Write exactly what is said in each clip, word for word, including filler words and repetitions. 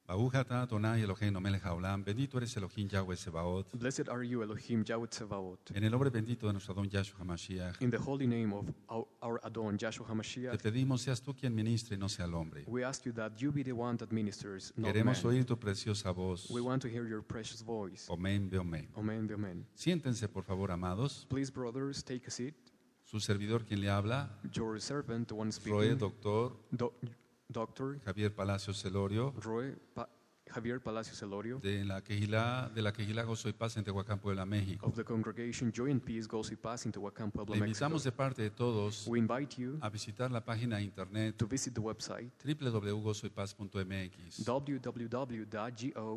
Baruch atah Adonai Eloheinu melech haolam, bendito eres Elohim Yahweh Sebaot, Blessed are you, Elohim, Yahweh Tsevaot. en el nombre bendito de nuestro Adón Yahshua HaMashiach. In the holy name of our, our Adon, Yahshua Te HaMashiach, pedimos, seas tú quien ministre y no sea el hombre. we ask you that you be the one that ministers, not Queremos man. oír tu preciosa voz. We want to hear your precious voice. Omen, be omen. Amen, amen. Siéntense, por favor, amados. Please, brothers, take a seat. Su servidor quien le habla, Your servant, the one Roe, speaking, doctor Do- Doctor Javier Palacios Celorio, Roy Pa- Javier Palacios Celorio, de la Quejilá, de la Quejilá Gozo y Paz en Tehuacán, Puebla, México. of the congregation Joy and Peace, Gozo y Paz in Tehuacán, Puebla, Le Mexico. invitamos de parte de todos We invite you a visitar la página de internet to visit the website doble u doble u doble u punto gozo y paz punto m x. w w w dot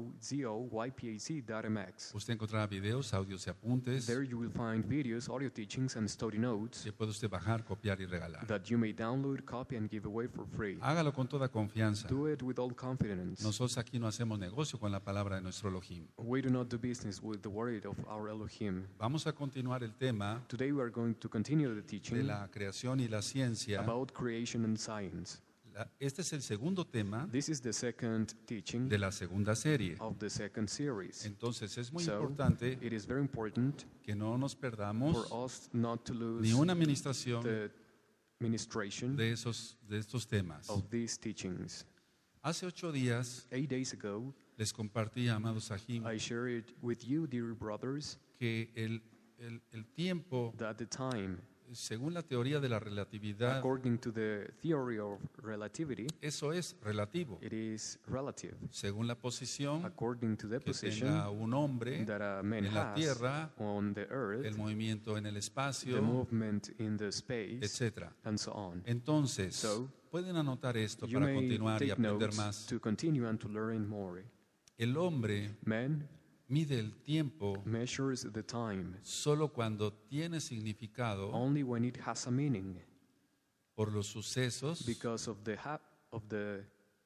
gozoypac dot m x. Usted encontrará videos, audios y apuntes There you will find videos, audio teachings, and study notes que puede usted bajar, copiar y regalar. that you may download, copy, and give away for free. Hágalo con toda confianza. Do it with all confidence. Nosotros aquí no hacemos negocio con la palabra de nuestro Elohim. We do not do business with the word of our Elohim. Vamos a continuar el tema Today we are going to continue the de teaching la creación y la ciencia. about creation and science. La- Este es el segundo tema This is the second teaching de la segunda serie. of the second series. Entonces es muy So, importante it is very important que no nos for perdamos us not to lose ni una administración the ministration de, esos, de estos temas. of these teachings. Hace ocho días Eight days ago, les compartí, amados Sahim, I shared with you, dear brothers, que el, el, el tiempo, that the time, según la teoría de la relatividad, according to the theory of relativity, eso es relativo. it is relative. Según la posición According to the que position tenga un hombre that a man en la has tierra, on the earth, el movimiento en el the espacio, movement in the space, etcétera. and so on. Entonces, So, pueden anotar esto You para may continuar y take aprender notes más. to continue and to learn more. El hombre Man mide el tiempo measures the time solo cuando tiene significado only when it has a meaning por los sucesos because of the hap- of the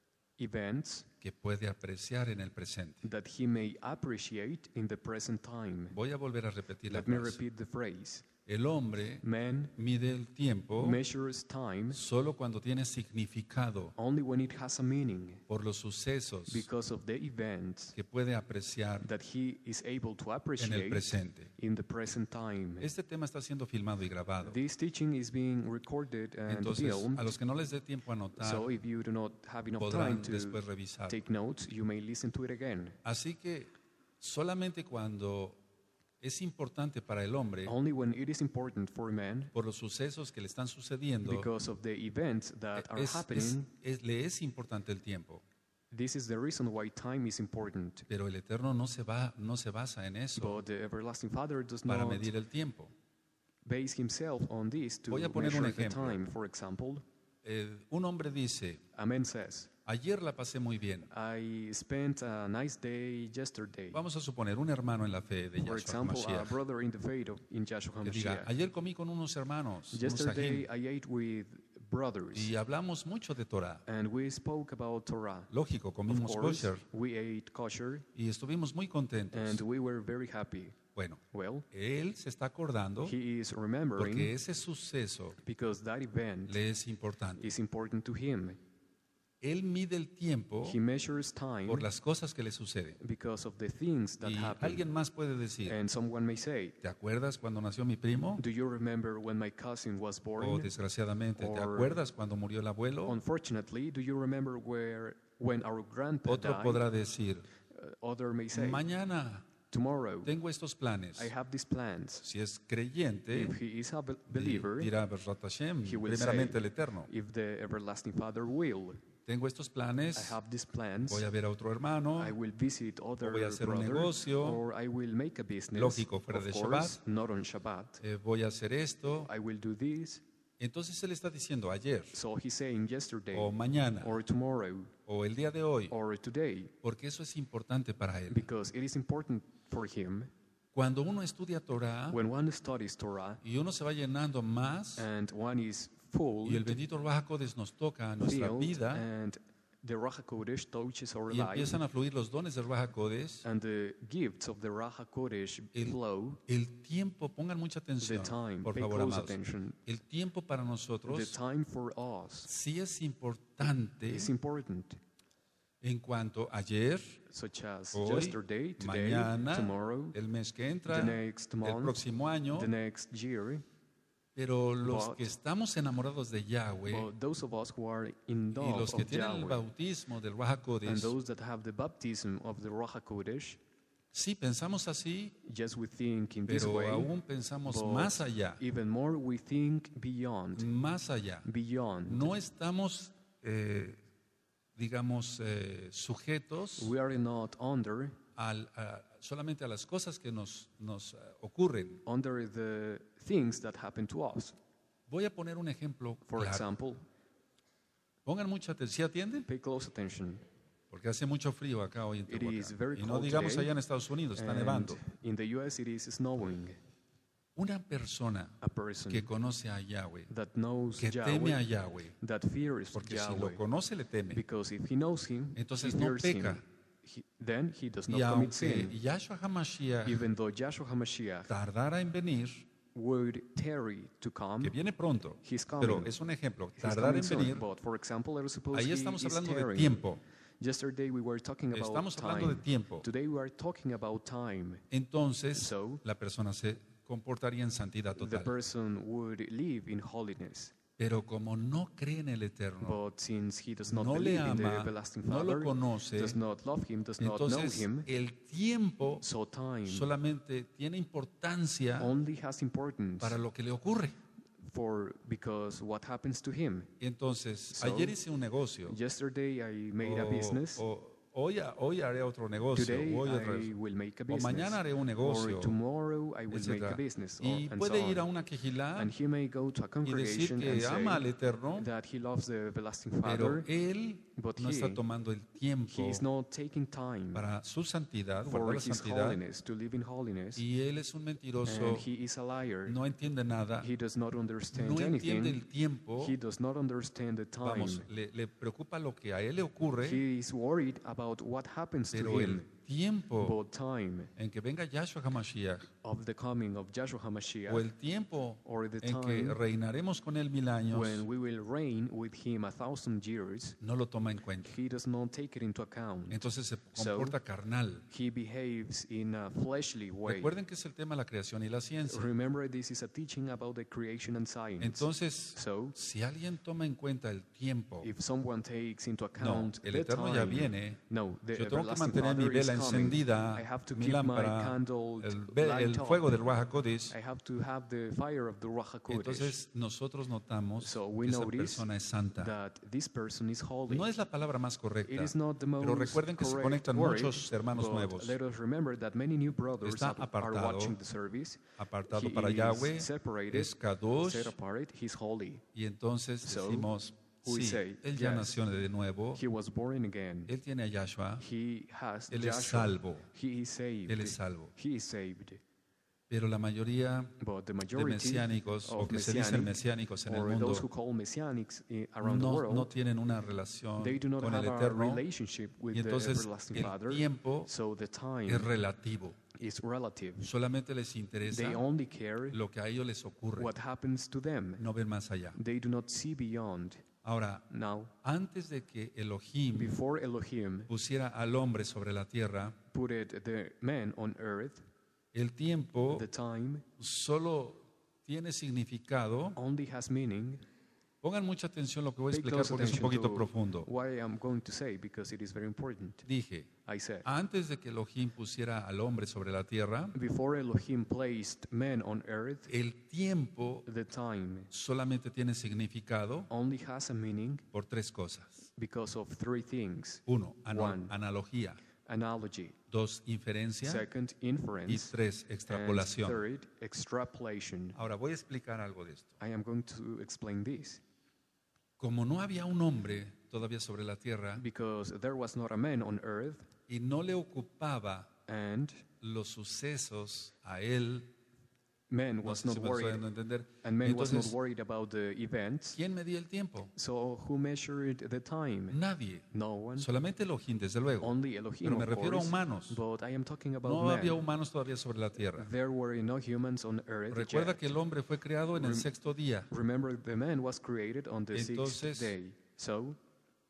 events que puede apreciar en el presente. that he may appreciate in the present time. Voy a volver a repetir la Let me frase. repeat the phrase. El hombre Man mide el tiempo measures time solo cuando tiene significado only when it has a meaning por los sucesos because of the events que puede apreciar that he is able to en el appreciate presente. in the present time. Este tema está siendo filmado y grabado. This teaching is being recorded and Entonces, filmed. a los que no les dé tiempo a anotar, So if you do not have enough podrán time después to revisar. take notes, you may listen to it again. Así que solamente cuando es importante para el hombre, Only when it is important for man, por los sucesos que le están sucediendo, because of the events that are es- es- happening, es- le es importante el tiempo. this is the reason why time is important. Pero el Eterno no se, va, no se basa en eso But the everlasting Father does para not medir el tiempo. base himself on this to Voy a poner un measure the ejemplo. time. For example, Eh, un hombre dice, a man says, ayer la pasé muy bien. I spent a nice day yesterday. Vamos a suponer un hermano en la fe de For Yahshua example, a HaMashiach, brother in the faith of in Yahshua que diga, HaMashiach. ayer comí con unos hermanos, unos Yesterday sahim, I ate with brothers y hablamos mucho de Torah. and we spoke about Torah. Lógico, Of comimos course, kosher we ate kosher y estuvimos muy contentos. and we were very happy. Bueno, Well, él se está acordando he is porque remembering ese suceso because that event le es importante. is important to him. Él mide el tiempo He measures time por las cosas que le suceden. because of the things that Y happen. alguien más puede decir, And someone may say, ¿te acuerdas cuando nació mi primo? do you remember when my cousin was O born? desgraciadamente, ¿te Or- acuerdas cuando murió el abuelo? Unfortunately, do you remember where when our grandpa Otro died? podrá decir, Uh, other may say, mañana tomorrow tengo estos planes. I have these plans. Si es creyente, If he is a be- di- believer, dirá, Be'ezrat Hashem, he will primeramente say, el Eterno. if the everlasting Father will, Tengo estos I planes, have these plans. voy a ver a otro hermano, I will visit other voy a hacer un brother, negocio. or I will make a business. Lógico, fuera of de course, Shabbat. not on Shabbat. eh, voy a hacer esto. I will do this. Entonces él está diciendo ayer, So he's saying yesterday, o mañana, or tomorrow, o el día de hoy, or today, porque eso es importante para él. because it is important for him. Cuando uno estudia Torah When one studies Torah y uno se va llenando más, and one is full, y el bendito Ruach HaKodesh nos toca a nuestra filled, vida, and the Raha Kodesh touches our y life, empiezan a fluir los dones del Ruach HaKodesh, and the gifts of the Raha Kodesh el, flow, el tiempo, pongan mucha the atención, time, por pay favor, close amados. attention, El tiempo para the nosotros time for us sí es importante. is important. en cuanto a ayer, such as hoy, yesterday, today, mañana, tomorrow, el mes que entra, the next el month, próximo año. the next year. Pero los But- que estamos enamorados de Yahweh But those of us who are in y love los que of tienen el Yahweh, bautismo del Ruach and HaKodesh, those that have the baptism of the Ruach HaKodesh, sí pensamos así, yes, we think in this pero way, aún pensamos but más allá, even more we think beyond, más allá. beyond. No estamos, eh, digamos, eh, sujetos We are not under, al- a- solamente a las cosas que nos, nos eh, ocurren. under the things that happen to us. Voy a poner un ejemplo For claro. example, Pongan mucha atención, ¿sí atienden? pay close attention. Porque hace mucho frío acá hoy en It is Tehuacán. very Y no cold digamos today, allá en Estados Unidos, está And nevando. in the U S it is snowing. Una persona A person que conoce a Yahweh, that knows que teme a Yahweh, Yahweh, that fears porque si Yahweh, lo conoce le teme. because if he knows him, Entonces he no fears peca. him. He, then he does not Y commit aunque sin. Yahshua HaMashiach Even though Yahshua HaMashiach tardara en venir, would tarry to come, que viene pronto, he's coming. pero es un ejemplo, He's tardar coming en soon. venir, But for example, let us suppose ahí he estamos is hablando de tarrying. tiempo. Yesterday we were talking about Estamos hablando de time. tiempo. Today we are talking about time. Entonces, So, la persona se comportaría en santidad the total. person would live in holiness. Pero como no cree en el Eterno, But since he does not no le believe in the ama, everlasting no lo Father, conoce, does not love him, does not know entonces him, el tiempo so time solamente tiene importancia only has importance para lo que le ocurre. for because what happens to him. Entonces, So, ayer hice un negocio. Yesterday I made a O- business. o hoy, hoy haré otro negocio. Today Hoy I otra- will make a o business. mañana haré un negocio, Or tomorrow I will make a etcétera. business. or- Y and puede so ir a on. una quejilá And he may go to a y decir congregation and que ama al say Eterno, that he loves the everlasting pero Father, él but no está he, tomando el tiempo he is not taking time para su santidad, for guardar la his santidad, holiness, to live in holiness, y él es un mentiroso, and he is a liar. no entiende nada, He does not understand no entiende anything. el tiempo. He does not understand the time. Vamos, le, le preocupa lo que a él le ocurre, He is worried about what happens to pero him. el tiempo But time en que venga Yahshua HaMashiach, of the coming of Joshua HaMashiach, o el tiempo or the en que time reinaremos con él mil años, when we will reign with him a thousand years, no lo toma en cuenta. he does not take it into account. Entonces se So, comporta carnal. He behaves in a fleshly way. Recuerden que es el tema de la creación y la ciencia. Remember, this is a teaching about the creation and science. Entonces, So, si alguien toma en cuenta el tiempo, if someone takes into no, account el the Eterno time, ya viene, no, the yo tengo que everlasting mantener mi Father is vela coming. encendida, I have to mi keep my lámpara, candle el, ve- light el up. fuego del Ruach HaKodesh. I have to have the fire of the Ruach HaKodesh. Entonces nosotros notamos So we que esa notice persona es santa. that this person is holy. No es la palabra más It correcta, is not the most pero recuerden que se correct conectan word, muchos hermanos but nuevos. let us remember that many new brothers Está are, are apartado, watching the service. apartado He para is Yahweh, separated, es Kadosh, set apart, he's holy. y entonces So, decimos, we sí, say, él ya yes, nació de nuevo, He was born again. él tiene a Yahshua, He has él es Joshua. salvo, He is saved. él es salvo. He is saved. Pero la mayoría But the de majority mesiánicos, o of que se dicen messianic, mesiánicos en el or mundo, those who call messianics eh, around the no, world, no tienen una relación they do not con el have a Eterno, relationship with y the entonces everlasting el Father. tiempo So the time es relativo. is relative. Solamente les interesa They only care lo que a ellos les ocurre, what happens to them. no ven más allá. They do not see beyond. Ahora, Now, antes de que Elohim before Elohim pusiera al hombre sobre la tierra, put it, the man on earth, el tiempo the time solo tiene significado. only has meaning. Pongan mucha atención a lo que voy a Pay explicar close porque es un attention poquito to profundo. what I am going to say because it is very important. Dije, I said, antes de que Elohim pusiera al hombre sobre la tierra, before Elohim placed man on earth, el tiempo the time solamente tiene significado only has a meaning por tres cosas. because of three things. Uno, ana- One. analogía. Analogy. Dos, inferencia. Second, Y inference. tres, And extrapolación. third, extrapolation. Ahora voy a explicar algo de esto. I am going to explain this. Como no había un hombre todavía sobre la tierra Because there was not a man on earth, y no le ocupaba and los sucesos a él, man no was sé not si me estoy worried, dando a entender. and man was not Entonces, worried about the events. ¿quién medía el tiempo? So who measured the time? Nadie. No one. Solamente Elohim, desde luego. Only Elohim, Pero me of refiero a course. humanos. But I am talking about No había man. humanos todavía sobre la tierra. There were no humans on earth Recuerda yet. que el hombre fue creado en el Rem- sexto día. Remember, the man was created on the Entonces, sixth day. So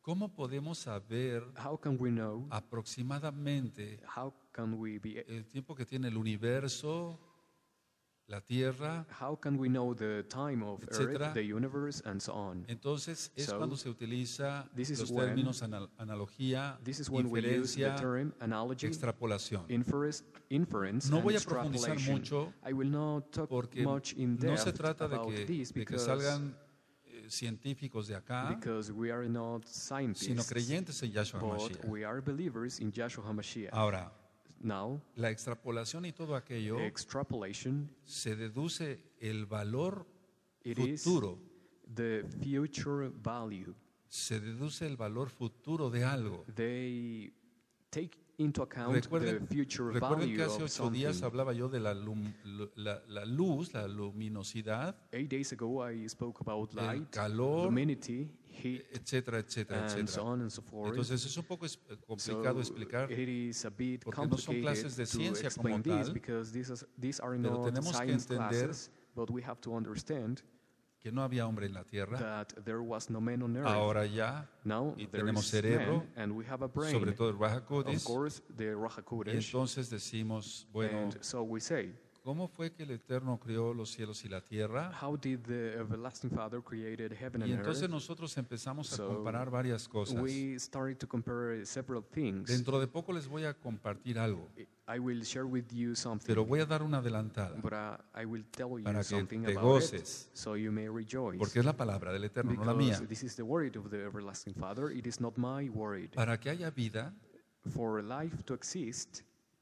¿cómo podemos saber How can we know? aproximadamente How can we be? el tiempo que tiene el universo, la Tierra? How can we know the time of Etcétera. Earth, the universe, and so on? Entonces es So, cuando se utiliza this is los when- términos anal- analogía, This is when we use the inferencia, term analogy, extrapolación. inference, inference No and voy a profundizar extrapolation. mucho I will not talk porque much in no se depth trata de about que, this de que because, salgan eh, científicos de acá, because we are not sino scientists, creyentes en Yahshua but HaMashiach. we are believers in Yahshua HaMashiach. Ahora, Now, la extrapolación y todo aquello extrapolation, se deduce el valor it is futuro, the future value. se deduce el valor futuro de algo. They take into account Recuerden, the future recuerden value que hace of ocho días something. hablaba yo de la, lum- lu- la, la luz, la luminosidad, Eight days ago, I spoke about el light, calor, luminity, heat, etcétera, etcétera, and so etcétera. on and so forth. Entonces es un poco es- complicado So explicar, it is a bit porque no son complicated clases de to ciencia como explain this tal, because these, is, these are pero not tenemos que science entender classes, but we have to understand que no había hombre en la tierra, that there was no man on earth. ahora ya, Now y there tenemos is cerebro, man, and we have a brain. sobre todo el Ruach Of HaKodesh, course, the Ruach y HaKodesh. entonces decimos, bueno, And so we say, ¿cómo fue que el Eterno creó los cielos y la tierra? how did the everlasting Father created heaven Y and entonces earth? nosotros empezamos a So, comparar varias cosas. We started to compare several things. Dentro de poco les voy a compartir algo, I will share with you something, pero voy a dar una adelantada, but uh, I will tell you para que something te about goces, it, so you may rejoice. porque es la palabra del Eterno, no la Because mía. this is the word of the everlasting Father, it is not my word. Para que haya vida, For life to exist,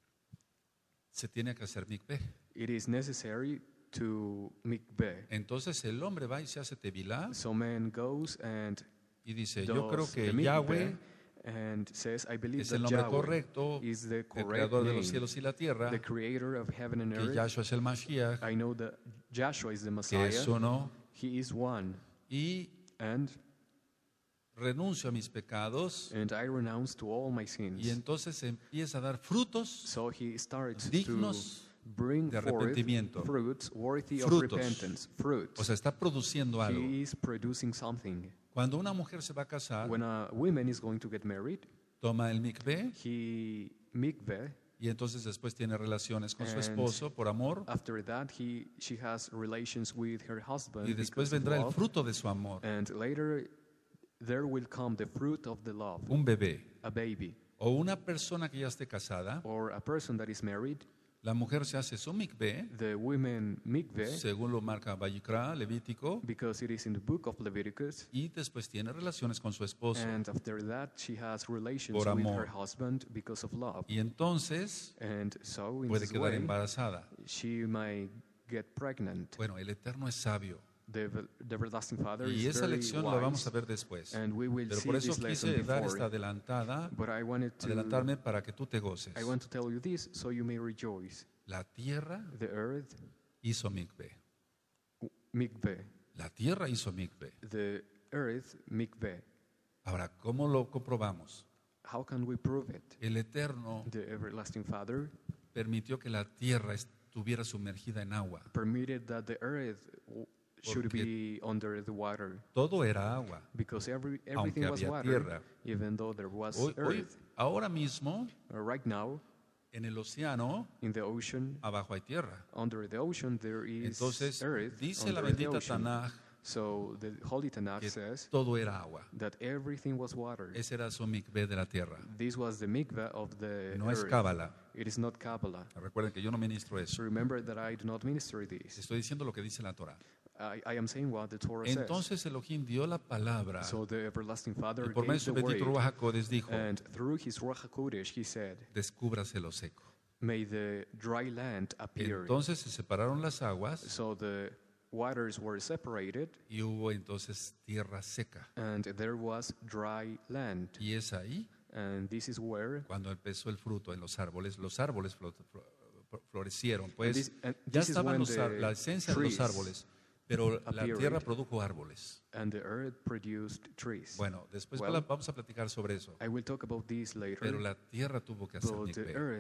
se tiene que hacer mikveh. it is necessary to mikveh. Entonces el hombre va y se hace tevilá So man goes and y dice, yo creo does que the mikveh Yahweh and says, I believe es that el nombre Yahweh correcto, is the el correct creador de name, los cielos y la tierra, the creator of heaven and que earth. Yahshua es el Mashiach, I know that Joshua is the que Messiah. es uno, He is one. y And renuncio a mis pecados, and I renounce to all my sins. y entonces empieza a dar frutos So he starts dignos to bring de forth arrepentimiento. fruits worthy Frutos. of repentance. Fruit. O sea, está produciendo algo. He is producing something. Cuando una mujer se va a casar, When a woman is going to get married, toma el mikveh he mikveh. y entonces después tiene relaciones con su And esposo por amor, After that, he she has relations with her husband. y después because of vendrá el love. fruto de su amor, And later, there will come the fruit of the love, un bebé. a baby, O una persona que ya esté casada, or a person that is married. la mujer se hace su mikveh, The women mikveh, según lo marca Vayikra, Levítico, because it is in the book of Leviticus. y después tiene relaciones con su esposo. And after that, she has relations Por with amor. her husband because of love. Y entonces And so, in puede this quedar way, embarazada. she might get pregnant. Bueno, el Eterno es sabio. The, the everlasting Father Y is esa very lección la wise, vamos a ver después. and we will Pero see por eso this lesson quise dar before. esta adelantada, But I wanted to, adelantarme para que tú te goces. I want to tell you this so you may rejoice. La tierra The earth, hizo mikveh. mikveh. La tierra hizo mikveh. The earth, mikveh. Ahora, ¿cómo lo comprobamos? How can we prove it? El Eterno The everlasting Father permitió que la tierra estuviera sumergida en agua. permitted that the earth w- should Porque be under the water, todo era agua. because every, Aunque everything was había water, tierra. even though there was Hoy, hoy- earth. ahora mismo, Uh, right now, en el océano, in the ocean, abajo hay tierra. under the ocean, there is Entonces, earth. dice la under the bendita ocean. Tanaj So the Holy Tanakh que says todo era agua. that everything was water. Ese era su mikveh de la tierra. This was the mikveh of the No es earth. cábala. It is not Kabbalah. Recuerden que yo no ministro So eso. remember that I do not minister this. Estoy diciendo lo que dice la Torah. I, I am saying what the Torah says. Entonces Elohim dio la palabra So the everlasting Father y por medio de gave su the bendito word, Ruach HaKodesh dijo, and through his Ruach HaKodesh he said, descúbrase lo seco. may the dry land appear. Entonces se separaron las aguas So the waters were separated, y hubo entonces tierra seca. and there was dry land. Y es ahí And this is where cuando empezó el fruto en los árboles. Los árboles flo- flo- florecieron. and Pues this, and ya this is estaban when los ar- the la esencia de los trees árboles, pero la appeared. tierra produjo árboles. and the earth produced trees. Bueno, después Well, la- vamos a platicar sobre eso. I will talk about this later. Pero la tierra tuvo que hacer But the mikveh. earth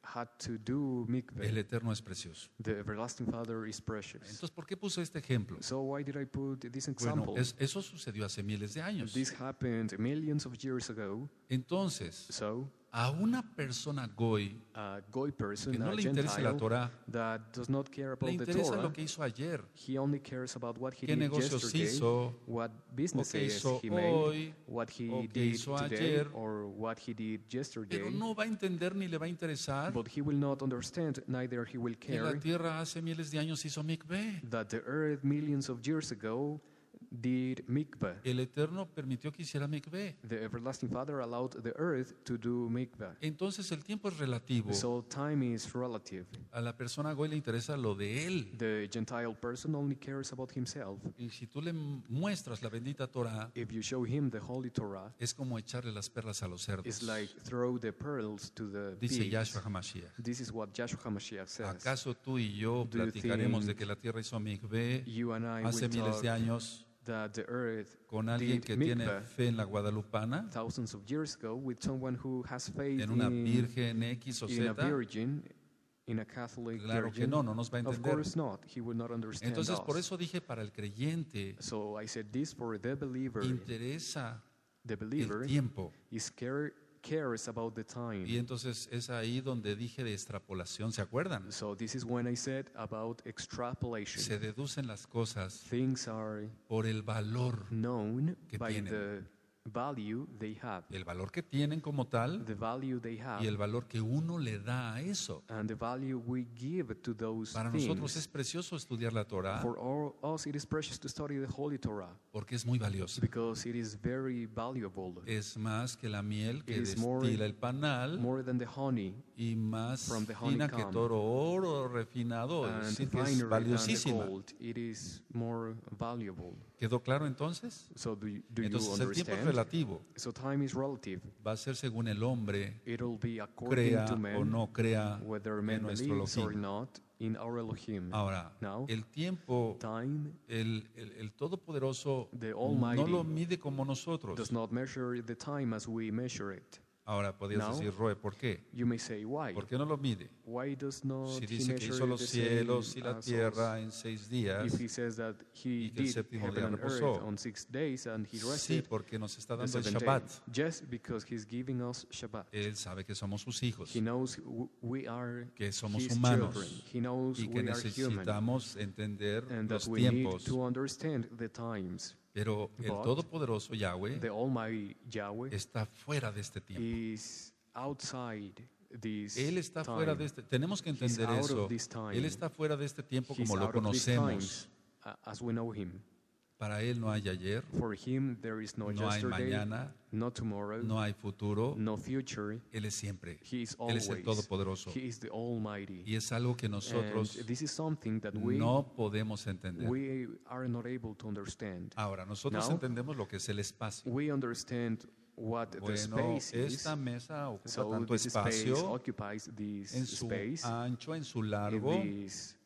had to do mikveh. El Eterno es precioso. The everlasting Father is precious. Entonces, ¿por qué puso este ejemplo? So why did I put this Bueno, example? es- eso sucedió hace miles de años. This happened millions of years ago. Entonces, So a una persona goy a goy person, que no a le interesa la Gentile, Torah, that does not care le about the interesa Torah, lo que hizo ayer, he only cares about what he qué did negocios yesterday, hizo, what o businesses qué hizo he made, hoy, what he o qué did hizo today, ayer, or what he did yesterday. pero no va a entender ni le va a interesar But he will not understand, neither he will que la care, tierra hace miles de años hizo mikveh. that the earth millions of years ago did mikveh. El Eterno permitió que hiciera mikveh. The everlasting Father allowed the earth to do mikveh. Entonces el tiempo es relativo. So time is relative. A la persona goy le interesa lo de él. The Gentile person only cares about himself. Y si tú le muestras la bendita Torah, If you show him the Holy Torah, es como echarle las perlas a los cerdos. it's like throw the pearls to the Dice pigs. Yahshua HaMashiach. This is what Yahshua HaMashiach says. ¿Acaso tú y yo Do you platicaremos de think que la tierra hizo mikveh You and I hace will miles de talk años that the earth con alguien did que tiene mikveh fe en la guadalupana, thousands of years ago with someone who has faith en una in, virgen X o in a Z? virgin, in a Catholic Claro que virgin? no, no nos va a Of entender. course not. He will not understand Entonces, por us. eso dije, para el creyente, So I said this for the believer. interesa The el believer tiempo. is care, cares about the time. Y entonces es ahí donde dije de extrapolación, ¿se acuerdan? So this is when I said about extrapolation. Se deducen las cosas Things are por el valor, known que by tienen. the value they have, el valor que tienen como tal the value they have, y el valor que uno le da a eso. and the value we give to those Para things. nosotros es precioso estudiar la Torah For all, us, it is precious to study the Holy Torah porque es muy valiosa. because it is very valuable, Es más que la miel que It is more- destila el panal more than the honey y más from the fina que honeycomb. todo oro refinado. and Sí que finer es than the valiosísima. gold. It is more valuable. ¿Quedó claro entonces? So do you, do you Entonces el tiempo es understand? relativo. So time is relative. Va a ser según el hombre It'll be according crea to o man, no crea whether en man nuestro believes or Elohim. not in our Elohim. Ahora, Now, el tiempo, time el, el, el Todopoderoso The no Almighty lo mide como nosotros. does not measure the time as we measure it. Ahora, podrías Now, decir, Roe, ¿por qué? You may say, why? ¿Por qué no lo mide? Why does not Si he dice que measure hizo los the same cielos y la as us? tierra en seis días, If he says that he y que el did séptimo heaven día and earth reposó. on six days and he sí, rested porque nos está the dando el seventh Shabbat. day, just because he's giving us Shabbat. Él sabe que somos sus hijos He knows w- we are que somos his humanos children. He knows y que we are human necesitamos entender and that los we need tiempos. to understand the times. Pero el But Todopoderoso Yahweh The Almighty Yahweh está fuera de este tiempo. is outside this Él está time. fuera de este. Tenemos que He's entender out eso. of this time. Él está fuera de este tiempo He's como lo out of these conocemos. times, uh, as we know him. Para él no hay ayer, For him there is no, no hay yesterday, mañana, no tomorrow, no hay futuro. no future. Él es siempre. He is Él es el always. Todopoderoso. He is the Almighty. Y es algo que And nosotros this is something that we no podemos entender. we are not able to understand. Ahora, nosotros Now, entendemos lo que es el espacio. We understand what the Bueno, space is. esta mesa ocupa So tanto this space espacio occupies this en su space, ancho, en su in largo, this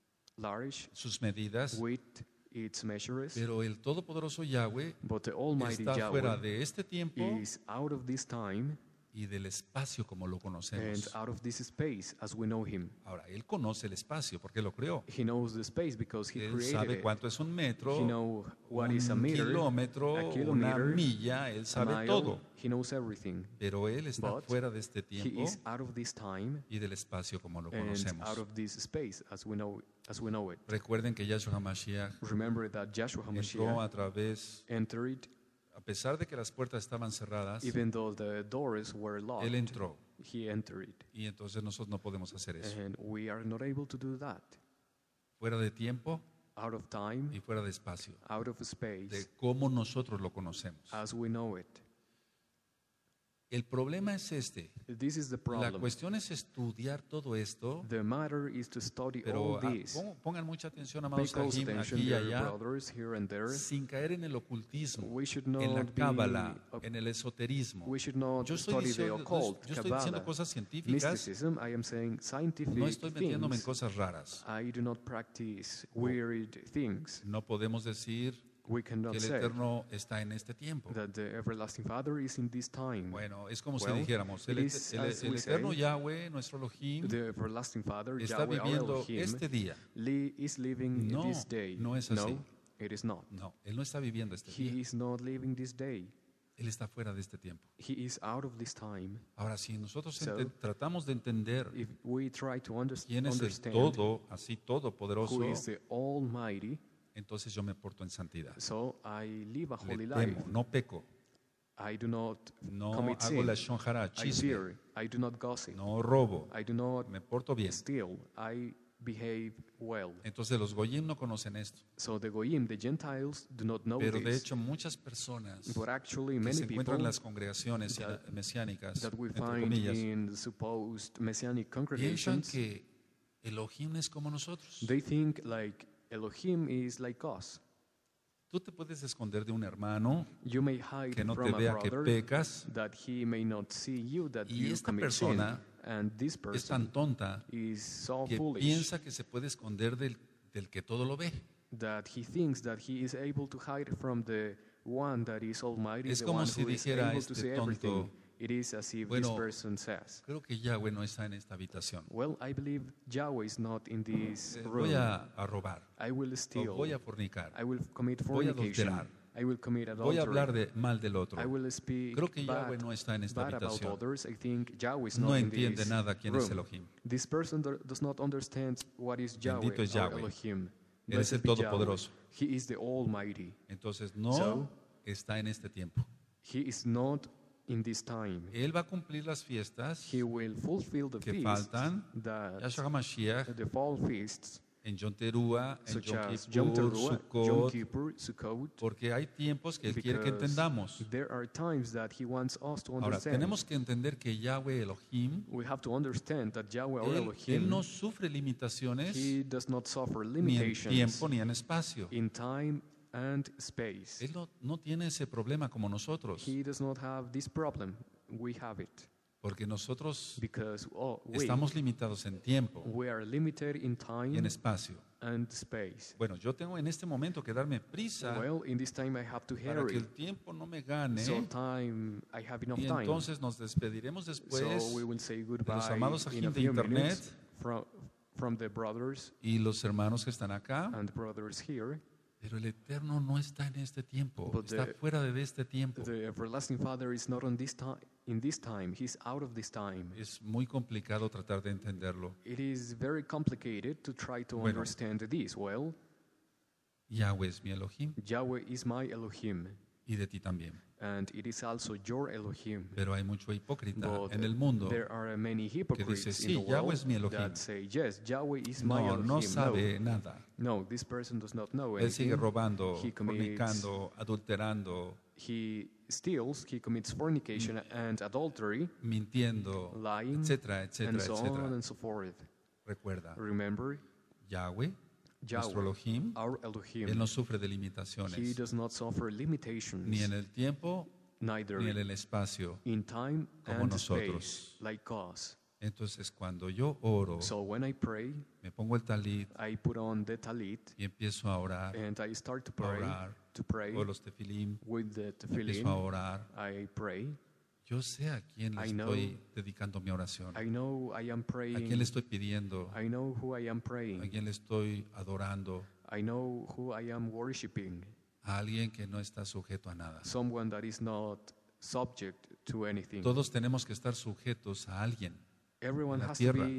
large sus medidas, width, its measures. pero el Todopoderoso Yahweh But the Almighty está fuera Yahweh de este tiempo is out of this time y del espacio como lo and conocemos. out of this space as we know him. Ahora, él conoce el espacio porque lo creó. He knows the space because he Él created sabe it. cuánto es un metro, He knows what un is a meter, kilómetro, a una kilometer, milla, él a sabe mile. todo. He knows everything. Pero él está But fuera de este He tiempo is out of this time y del espacio como lo and conocemos. out of this space as we know as we know it. Recuerden que Yahshua HaMashiach Remember that Joshua entró HaMashiach a través, entered a pesar de que las puertas estaban cerradas, even though the doors were locked. él entró. He entered. Y entonces nosotros no podemos hacer eso. And we are not able to do that. Fuera de tiempo Out of time, y fuera de espacio. out of space, De cómo nosotros lo conocemos. as we know it. El problema es este. This is the La problem. cuestión es estudiar todo esto, The matter is to study pero all ah, this. pon- pongan mucha atención, Pay amados close Sahim, attention, aquí y dear allá, brothers, here and there. sin caer en el ocultismo, We should en la not cábala, be, en el esoterismo. we should not Yo estoy study the diciendo, occult, yo estoy diciendo Kabbalah, cosas científicas, mysticism. I am saying scientific no estoy metiéndome en things. cosas raras. I do not practice weird things. No podemos decir we cannot que el say Eterno está en este tiempo. that the everlasting Father is in this time. Bueno, es como si Well, dijéramos, el, it et- is, el- as el we Eterno say, Yahweh, nuestro Elohim, The everlasting Father, está Yahweh, our viviendo Elohim, este día. li- is living No, this day. no es así. No, it is not. No, Él no está viviendo este He día. is not living this day. Él está fuera de este tiempo. He is out of this time. Ahora, si nosotros So, ente- tratamos de entender If we try to under- quién es el understand todo, así todopoderoso, who is the Almighty, entonces yo me porto en santidad. so I live a Le holy life. temo, no peco, I do not no commit hago sin. la shonjara, I chisme, fear. I do not gossip. no robo, I do not me porto bien. steal. I behave well. Entonces los goyim no conocen esto, So the Goyim, the Gentiles, do not know pero de this. hecho muchas personas But actually, que many se encuentran people en las congregaciones that- mesiánicas, that we entre find comillas, in the supposed messianic piensan congregations, que Elohim es como nosotros. they think like Elohim is like us. Tú te puedes esconder de un hermano You may hide que no te from a vea que brother pecas, that he may not see you that y you esta commit persona sin, and this es person tan tonta is so que foolish piensa que se puede esconder del, del que todo lo ve. that he thinks that he is able to hide from the one that is almighty, Es the como one si who is dijera able to este see everything. tonto, It is as if bueno, this person says, Creo que Yahweh no está en esta habitación. well, I believe Yahweh is not in this Eh, room. Voy a, a robar, I will o steal. voy a fornicar, I will commit voy a fornication. adulterar, I will commit voy a hablar adultery. de, mal del otro. I will speak Creo que Yahweh bad, no está en esta bad about habitación. others. I think Yahweh is No not in entiende this nada quién es room. Elohim. This person do- does not understand what is Yahweh, Bendito es our Yahweh. Elohim. Él es el Blessed be Yahweh. Todopoderoso. He is the Almighty. Entonces no So- está en este tiempo. He is not in this time. Él va a cumplir las fiestas He will fulfill the que feasts faltan, that Yahshua HaMashiach, the fall feasts, en Yom Teruah, en such Yom as Yom Kippur, Teruah, Yom Sukkot, Kippur, Sukkot, porque hay tiempos que Él quiere que because entendamos. there are times that He wants us to Ahora, understand. tenemos que entender que Yahweh Elohim, We have to understand that Yahweh, our Él, Elohim, Él no sufre limitaciones He does not suffer ni en limitations tiempo ni en espacio. in time and space. Él no, no tiene ese problema como nosotros, He does not have this problem. We have it porque nosotros because oh, we, estamos limitados en tiempo we are limited in y time en espacio. and space. Bueno, yo tengo en este momento que darme prisa Well, in this time I have to para que hurry. el tiempo no me gane, So time, I have enough y time. entonces nos despediremos después So we will say goodbye amados in a Ajim de few Internet minutes from, from the brothers y los hermanos que están acá, and brothers here. pero el Eterno no está en este tiempo, But está the- fuera de este tiempo. The everlasting Father is not on this time. In this time, He's out of this time. Es muy complicado tratar de entenderlo. It is very complicated to try to Bueno. understand this. Well, Yahweh es mi Elohim Yahweh is my Elohim, y de ti también. and it is also your Elohim. Pero hay mucho hipócrita But en el mundo. there are many hypocrites dice, in "Sí, the Yahweh world es mi Elohim." that say, yes, Yahweh is my No, Elohim. no sabe nada. no, no, this person does not know Él sigue anything. robando, He commits- fornicando, adulterando, He steals, he commits fornication and adultery, mintiendo, lying, etcétera, etcétera, and so on etcétera. and so forth. Recuerda, Remember, Yahweh, nuestro Yahweh, Elohim, our Él Elohim, no sufre de He limitaciones, does not suffer limitations, ni en el tiempo neither ni en el espacio. in time como and nosotros. space, like us. Entonces, cuando yo oro, So when I pray, me pongo el talit I put on the talit y empiezo a orar, and I start to a pray, orar, to pray o los tefilim, with the empiezo a tefillin. orar. I pray. Yo sé a quién le I know- estoy dedicando mi oración, I know I am a quién praying. le estoy pidiendo, I know who I am a praying. quién le estoy adorando, I know who I am worshiping. a alguien que no está sujeto a nada. Someone that is not subject to anything. Todos tenemos que estar sujetos a alguien, Everyone la has tierra. to be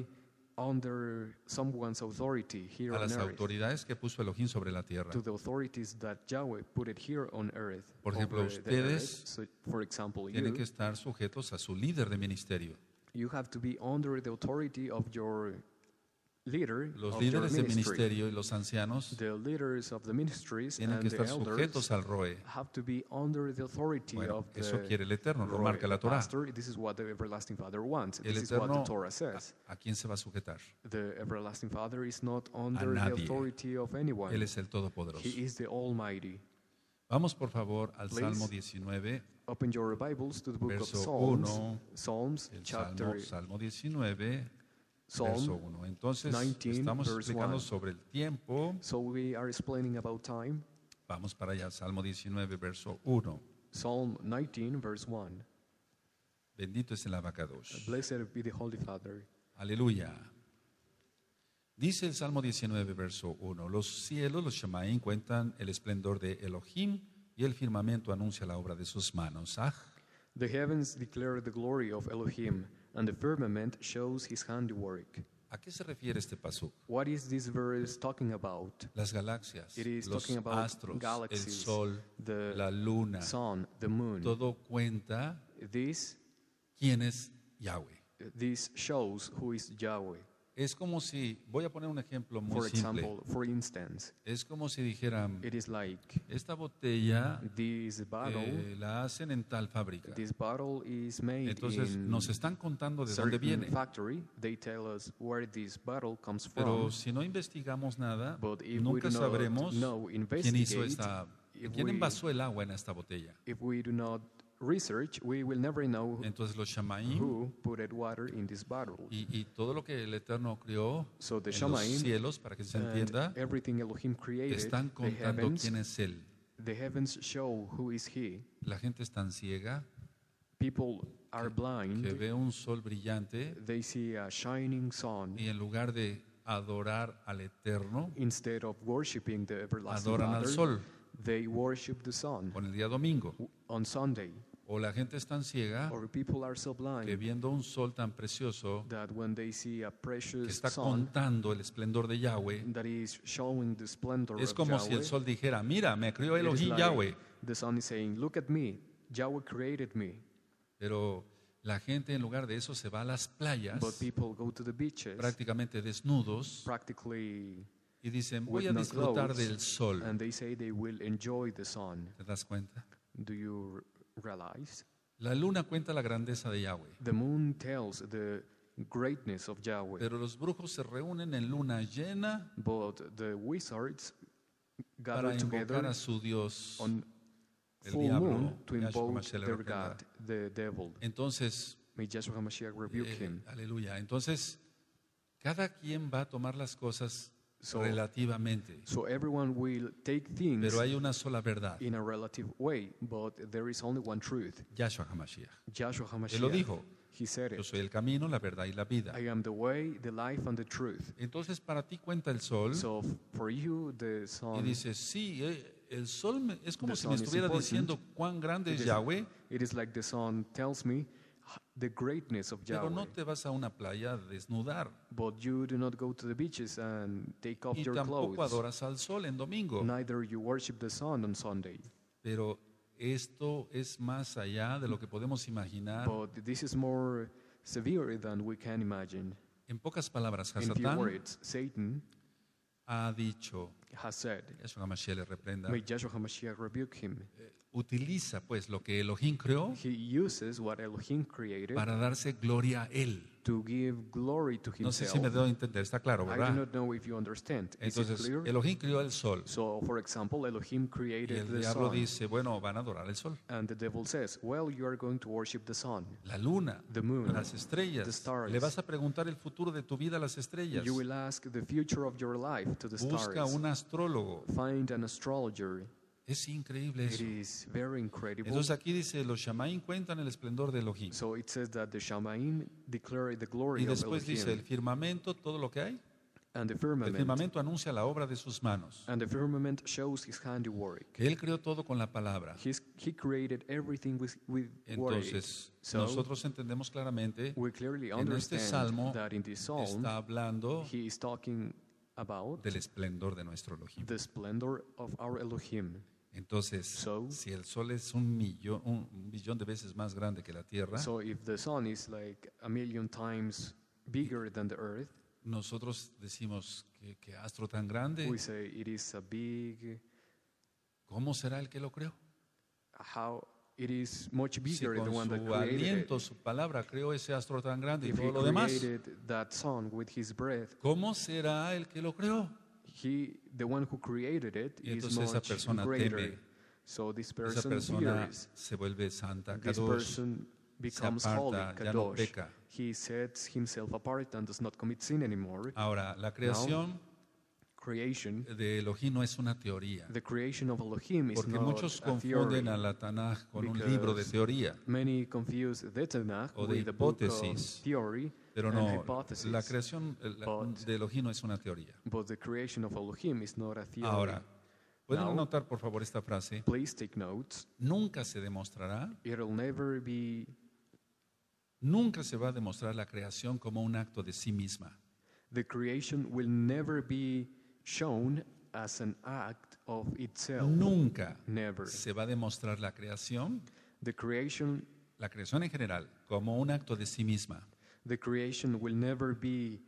under someone's authority here a on las earth. autoridades que puso Elohim sobre la tierra. To the authorities that Yahweh put it here on earth. Por ejemplo, over the ustedes earth. So, for example, Tienen you, que estar sujetos a su líder de ministerio. you have to be under the authority of your leader, Los of your líderes de ministry. ministerio y los ancianos The leaders of the ministries tienen and que the estar elders sujetos al roe. have to be under the authority Bueno, of the eso quiere el Eterno, lo royal marca la Torah. pastor. This is what the everlasting Father wants. El This is what the Eterno, Torah says. ¿a quién se va a sujetar? The everlasting Father is not under the nadie. authority of anyone. Él es el Todopoderoso. He is the Almighty. Vamos por favor al Please. Salmo diecinueve, Open your Bibles to the book of verso Psalms. uno, Psalms, el chapter Salmo, Salmo diecinueve, Psalm. verso uno. Entonces, nineteen, estamos verse explicando one. sobre el tiempo So we are explaining about time. Vamos para allá, Salmo diecinueve, verso uno. Psalm nineteen, verse one. Bendito es el abacados. Blessed be the Holy Father. Aleluya. Dice el Salmo diecinueve, verso uno. Los cielos, los Shamaim, cuentan el esplendor de Elohim y el firmamento anuncia la obra de sus manos. Ah, The heavens declare the glory of Elohim, and the firmament shows his handiwork. ¿a qué se refiere este pasuk? What is this verse talking about? Las galaxias, It is los talking about astros, el galaxies, sol, the la luna, sun, the moon. todo cuenta This, quién es Yahweh. this shows who is Yahweh. Es como si, voy a poner un ejemplo muy For simple. example, for instance, Es como si dijeran, it is like esta botella this bottle, eh, la hacen en tal fábrica. this bottle is made Entonces in nos están contando de dónde certain viene. factory. They tell us where this bottle comes Pero from. si no investigamos nada, But if we nunca do not sabremos know, quién hizo investigate, esta, if quién we- envasó el agua en esta botella. If we do not research, we will never know Entonces los Shamaim who put water in this bottle. y, y todo lo que el Eterno crió So the en los Shamaim cielos, para que se and entienda, everything Elohim created, están the contando heavens, quién es Él. the heavens show who is He. La gente es tan ciega People are blind. que ve un sol brillante They see a shining sun. y en lugar de adorar al Eterno, Instead of worshiping the everlasting adoran al Father, sol they worship the sun con el día domingo. on Sunday. O la gente es tan ciega Or people are so que blind viendo un sol tan precioso that when they see a que precious está sun contando el esplendor de Yahweh, that is showing the splendor es of como si Yahweh, el sol dijera, mira, me crió it is Elohim like Yahweh. the sun is saying, look at me, Yahweh created me. Pero la gente en lugar de eso se va a las playas, But people go to the beaches, prácticamente desnudos, practically, y dicen, voy with a no disfrutar clothes, del sol. and they say they will enjoy the sun. ¿Te das cuenta? Do you r- realize? La luna cuenta la grandeza de Yahweh, The moon tells the greatness of Yahweh, pero los brujos se reúnen en luna llena but the wizards para gather invocar together a su Dios, on el full diablo, moon to Yahshua invoke Mashiach le their reprenda. God, the devil. Entonces, May Yahshua HaMashiach rebuke eh, him. aleluya. Entonces, cada quien va a tomar las cosas So, relativamente, so everyone will take things pero hay una sola verdad, in a relative way, but there is only one truth. Yahshua HaMashiach. Yahshua Él lo HaMashiach, dijo, he said yo it. soy el camino, la verdad y la vida. I am the way, the life, and the truth. Entonces, para ti cuenta el sol So f- for you, the y sun, dices, sí, eh, el sol me- es como The si me sun is estuviera important. diciendo cuán grande It es is- Yahweh, it is like the sun tells me h- the greatness of pero Yahweh. no te vas a una playa a desnudar But you do not go to the beaches and take off y your tampoco clothes. adoras al sol en domingo. Neither you worship the sun on Sunday. Pero esto es más allá de lo que podemos imaginar. But this is more severe than we can imagine. En pocas palabras, In few Hasatán words, Satan ha dicho, has said, Yahshua HaMashiach le reprenda, may Yahshua HaMashiach rebuke him. utiliza pues lo que Elohim creó He uses what Elohim created para darse gloria a Él. to give glory to No sé himself. si me doy a entender, está claro, I do ¿verdad? not know if you understand. Is it Entonces, clear? Elohim creó el sol So, for example, Elohim y created el the diablo sun. dice, bueno, van a adorar el sol. And the devil says, well, you are going to worship the sun. La luna, The moon, las the estrellas. stars. Le vas a preguntar el futuro de tu vida a las estrellas. You will ask the future of your life to the Busca stars. un astrólogo. Find an astrologer. Es increíble It eso. is very incredible. Entonces aquí dice, los Shamaim cuentan el esplendor de Elohim. So it says that the Shamaim declare the glory Y of después dice, el Elohim. firmamento, todo lo que hay. And the El firmament. firmamento anuncia la obra de sus manos. And the firmament shows his handiwork. Que Él creó todo con la palabra. He's, he created everything with, with word. Entonces, So nosotros entendemos claramente, we clearly en este understand salmo that in this psalm, está hablando he is talking about del esplendor de nuestro Elohim. the splendor of our Elohim. Entonces, So- si el sol es un millón, un billón de veces más grande que la tierra, So if the sun is like a million times bigger than the earth, nosotros decimos que, que astro tan grande, we say it is a big, ¿cómo será el que lo creó? how it is much Si bigger con than the one that su created aliento, it. su palabra creó ese astro tan grande y If he todo lo demás, created that sun with his breath, ¿cómo será el que lo creó? he, the one who created it, Y is entonces esa much persona greater. teme. So this Esa person persona fears. se vuelve santa, This kadosh, person becomes holy, aparta, ya no kadosh. peca. He sets himself apart and does not commit sin anymore. Ahora, la creación creation, de Elohim no es una teoría. the creation of Elohim is Porque not muchos a theory. confunden a la Tanaj con un libro de Because teoría. Many confuse the Tanakh O de with the book of hipótesis. theory Pero and no, hypothesis. la creación eh, la- But- de Elohim no es una teoría. But the creation of Elohim is not a theory. Ahora, ¿pueden Now- anotar por favor esta frase? Please take notes. Nunca se demostrará, It'll never be, nunca se va a demostrar la creación como un acto de sí misma. the creation will never be shown as an act of itself. Nunca Never. se va a demostrar la creación, The creation, la creación en general, como un acto de sí misma. the creation will never be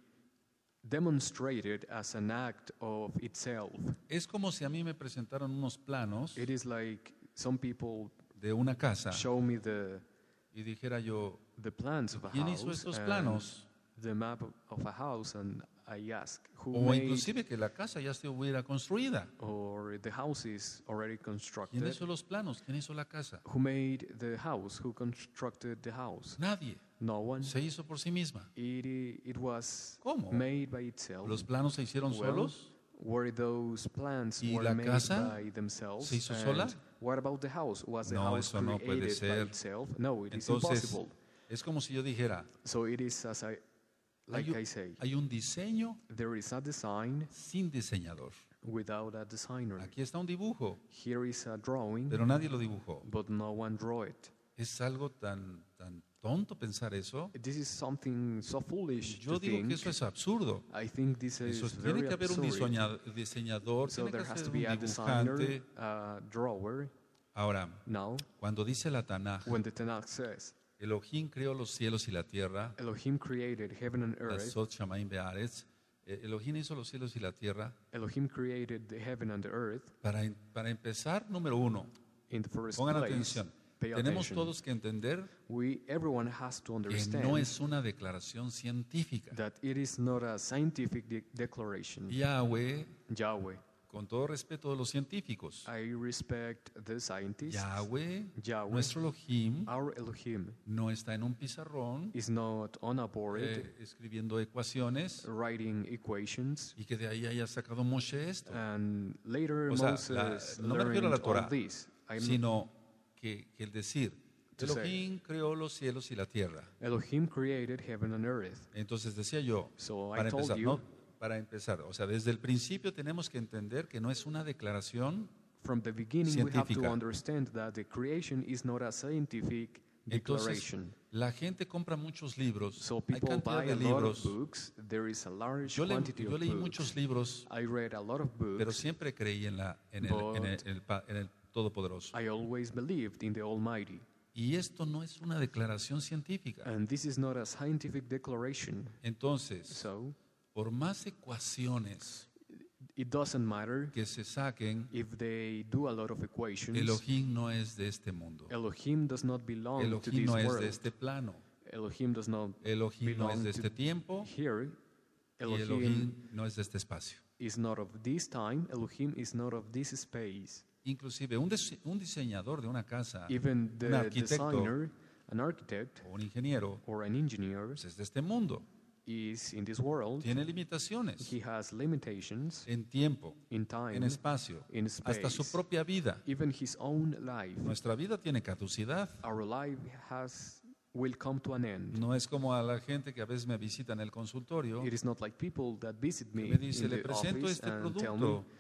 demonstrated as an act of itself. Es como si a mí me presentaron unos planos It is like some people de una casa show me the y dijera yo, the plans of a ¿quién house hizo estos and planos? the map of a house, and I ask who O made, inclusive que la casa ya estuviera construida. or the house is already ¿Quién constructed. hizo los planos? ¿Quién hizo la casa? Who made the house? Who constructed the house? Nadie. No one. Se hizo por sí misma. It, i- it was ¿Cómo? made by itself. ¿Los planos se hicieron Well, solos? Were those plans ¿Y were la made casa by themselves? se hizo And sola? what about the house? Was the No, house eso no puede created ser. by itself? No, it is Entonces, impossible. es como si yo dijera, So it is as I, like hay, I say, hay un diseño there is a design sin diseñador. without a designer. Aquí está un dibujo, Here is a drawing, pero nadie lo dibujó. but no one draw it. Es algo tan, tan tonto pensar eso. This is something so foolish Yo to digo think. que eso es absurdo. I think this is Eso, tiene very que haber un absurd. diseña- diseñador, So tiene que there has ser to un be a designer, dibujante. a drawer. Ahora, Now, cuando dice la Tanaj, when the Tanakh says, Elohim creó los cielos y la tierra, Elohim created heaven and earth, Sot Shamayim Be'aretz, eh, Elohim hizo los cielos y la tierra Elohim created the heaven and the earth. para, em- para empezar, número uno, In the first pongan place, atención, pay tenemos attention. todos que entender We, everyone has to que understand no es una declaración científica. that it is not a scientific de- declaration. Yahweh, Yahweh. con todo respeto de los científicos, I respect the scientists. Yahweh, Yahweh, nuestro Elohim, our Elohim, no está en un pizarrón is not on a board eh, escribiendo ecuaciones writing equations, y que de ahí haya sacado Moshe esto, and later O sea, Moses la- no me refiero a la learned Torá, all this. I'm- sino que, que el decir, To say. Elohim creó los cielos y la tierra. Elohim created heaven and earth. Entonces decía yo, So I para told empezar, you, ¿no? Para empezar, o sea, desde el principio tenemos que entender que no es una declaración. from the beginning we have to científica. understand that the creation is not a scientific Entonces, declaration. la gente compra muchos libros, So hay people cantidad buy de a lot of libros. books. There is a large Yo, le- quantity yo of leí books. muchos libros, I read a lot of books. pero siempre creí en, la, en, el, en, el, But- en el pa- en el Todopoderoso. I always believed in the Almighty. Y esto no es una declaración científica. And this is not a scientific declaration. Entonces, So por más ecuaciones it doesn't matter que se saquen, if they do a lot of equations. Elohim no es de este mundo. Elohim does not belong to Elohim this no es world. de este plano. Elohim does not Elohim no es belong de to este tiempo here. y Elohim Elohim no es de este espacio. is not of this time. Elohim is not of this space. Inclusive un, dise- un diseñador de una casa Even un the arquitecto designer, an architect o un ingeniero or an engineer pues es de este mundo. is in this world. Tiene limitaciones He has limitations en tiempo, in time, en espacio, in hasta su space, propia vida. even his own life. Nuestra vida tiene caducidad. Our life has will come to an end. No es como a la gente que a veces me visita en el consultorio. It is not like people that visit me me dice, in "Le the presento office este and tell me, producto.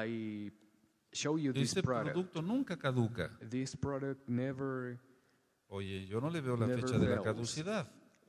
I show you this Este product. producto nunca caduca. This product never, Oye, yo no le veo la Never fecha de la fails. caducidad.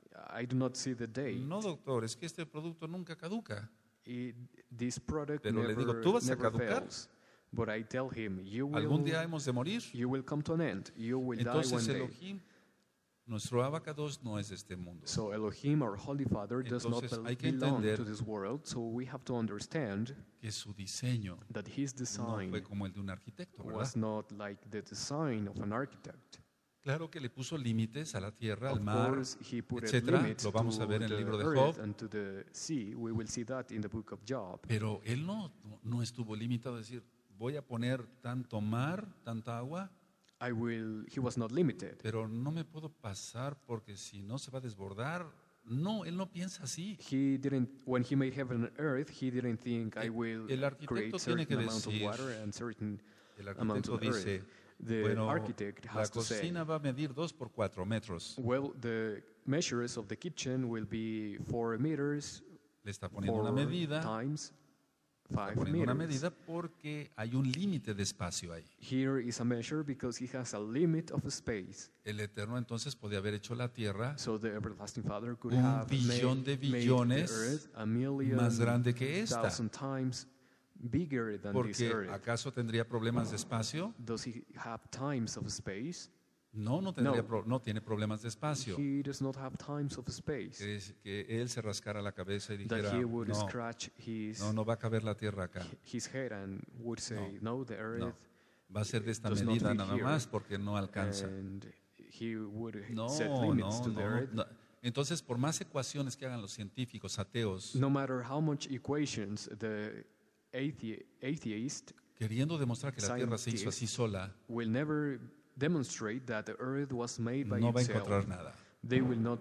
I do not see the date. No, doctor, es que este producto nunca caduca. It- this product Pero le never, digo, "Tú vas a never caducar. fails. But I tell him, you will, Algún día hemos de morir. you will come to an end. You will die Entonces one day. Elohim, nuestro abacados no es de este mundo. So Elohim, our Holy Father, does not Entonces, bel- hay que belong entender to this world. So we have to understand Que su diseño that his no design fue como el de un arquitecto, ¿verdad? was not like the design of an architect. Claro que le puso límites a la tierra, al Of mar, course, he put a etcétera. limit Lo vamos to a ver en el the libro de earth Job. and to the sea. We will see that in the book of Job. Pero él no, no estuvo limitado a decir, voy a poner tanto mar, tanta agua, I will. He was not limited. pero no me puedo pasar porque si no se va a desbordar No, él no piensa así. He didn't, when he made heaven and earth, he didn't think I will El arquitecto create tiene que certain amount of decir, water and certain el amount arquitecto of earth. dice, The bueno, architect la has to say, cocina va a medir dos por cuatro metros. well, the measures of the kitchen will be four meters, Le está poniendo four una medida, times está five poniendo una meters. medida porque hay un límite de espacio ahí. Here is a measure because he has a limit of space. El Eterno entonces podía haber hecho la tierra So the everlasting Father could un have billón made, de made billones the earth a million más grande que esta. thousand times bigger than this Porque earth. ¿acaso tendría problemas de espacio? Does he have times of space? No, no, tendría No. pro- no tiene problemas de espacio. He does not have times of space. Que, es- que él se rascara la cabeza y That dijera, he would no, scratch his no, no va a caber la tierra acá. his head and would say, no, the earth, No, va a ser de esta does not medida fit nada here. más porque no alcanza. and he would No, set no, limits to the no, earth. no. Entonces, por más ecuaciones que hagan los científicos ateos, No matter how much equations the athe- atheist queriendo demostrar que la tierra se hizo así sola, will never demonstrate that the earth was made by no va a itself, encontrar nada. they will not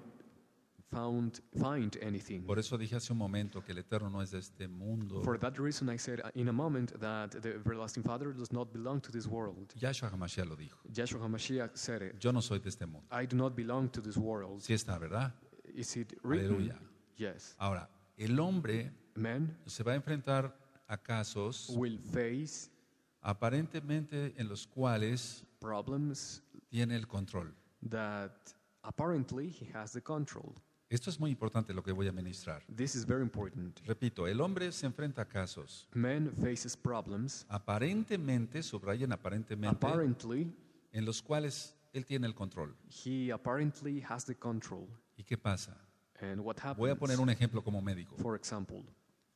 found, find anything. Por eso dije hace un momento que el Eterno no es de este mundo. For that reason, I said uh, in a moment that the everlasting Father does not belong to this world. Yahshua HaMashiach lo dijo. Yeshua HaMashiach said it. Yo no soy de este mundo. I do not belong to this world. Sí está, ¿verdad? Is it written? Aleluya. Yes. Ahora, el hombre Men se va a enfrentar a casos will face aparentemente en los cuales problems tiene el control. that apparently he has the control. Esto es muy importante lo que voy a ministrar. This is very important. Repito, el hombre se enfrenta a casos Man faces problems aparentemente, subrayen aparentemente, apparently en los cuales él tiene el control. he apparently has the control. ¿Y qué pasa? And what happens? Voy a poner un ejemplo como médico. For example,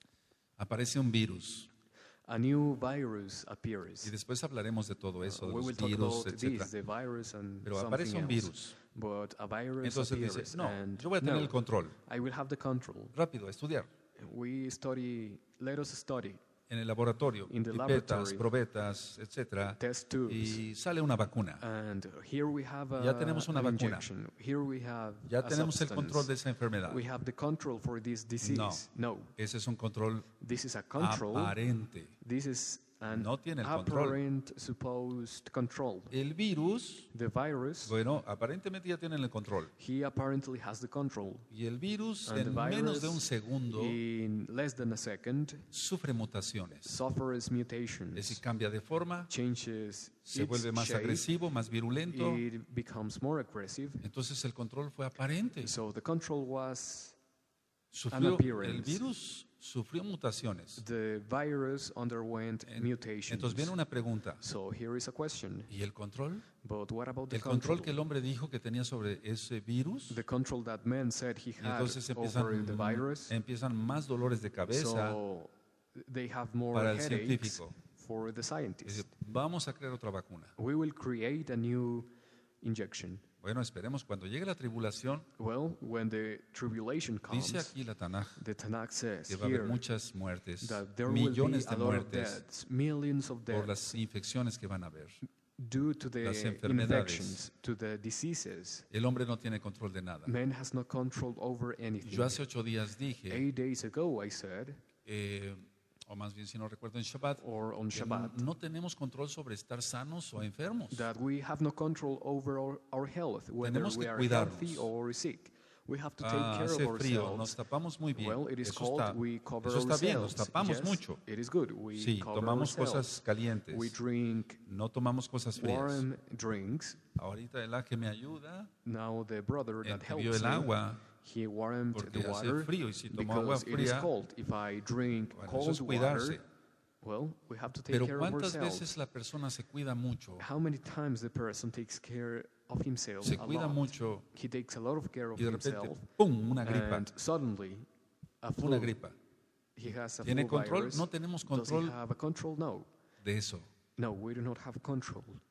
Aparece un virus a new virus y appears. después hablaremos de todo eso, Uh, de we will los talk virus, about etcétera. this, the virus and Pero something aparece un else. virus. But a virus Entonces appears dice, no, and yo voy a tener no, el control. I will have the control. Rápido, a estudiar. We study, let us study, En el laboratorio, In the pipetas, laboratory. probetas, etcétera. test tubes. Y sale una vacuna. And here we have a, Ya tenemos una an vacuna. injection. Here we have Ya a tenemos el substance. control de esa enfermedad. We have the control for this disease. No. Ese es un control This is a control. aparente. This is an No tiene el control. apparent supposed control. El virus, The virus, bueno, aparentemente ya tienen el control. he apparently has the control. Y el virus And the en menos virus, de un segundo in less than a second, sufre mutaciones. suffers Es mutations, decir, cambia de forma, changes se its vuelve más shape, agresivo, más virulento. it becomes more aggressive. Entonces el control fue aparente. So the control was, Sufrió, el appearance. virus sufrió mutaciones. the virus underwent En- mutations. Entonces viene una pregunta. So here is a question. ¿Y el control? But what about the El control control? que el hombre dijo que tenía sobre ese virus. The control that man said he Y had entonces over the empiezan, virus. empiezan más dolores de cabeza. So they have more para el headaches científico. for the Es scientists. decir, vamos a crear otra vacuna. We will create a new injection. Bueno, esperemos cuando llegue la tribulación. Well, when the tribulation comes, Dice aquí la Tanaj the Tanakh says que va a haber here muchas muertes, that there will be millones a de lot of muertes deaths, millions of por deaths las infecciones que van a haber. due to the las enfermedades. infections, to the diseases. El hombre no tiene control de nada. Man has no control over anything. Yo hace ocho días dije, Eight days ago I said, eh, o más bien si no recuerdo en Shabbat, or on que Shabbat, no tenemos control sobre estar sanos o enfermos. that we have no control over our, our health, whether Tenemos we que are cuidarnos. healthy or sick. We have to take Ah, care hace of frío, ourselves. nos tapamos muy bien. Well, it is Eso cold, está, we cover eso está bien, nos ourselves. tapamos Yes, mucho. it is good. We Sí, cover tomamos ourselves. cosas calientes, We drink no tomamos cosas frías. warm drinks. Ahorita el que me ayuda Now the brother that entendió helps el me, agua, he warmed porque the hace water frío y si tomo agua because it is fría, cold. If I drink bueno, eso cold es cuidarse. water, well, we have to take Pero care of ¿cuántas ourselves. veces la persona se cuida mucho? How many times the person takes care of himself Se a cuida lot. mucho He takes a lot of care of y de repente, himself, ¡pum!, una gripa. and suddenly, a flu. Una gripa. He has a ¿Tiene flu control? virus. No tenemos Does he control have a control? No. de eso. No, we do not have control.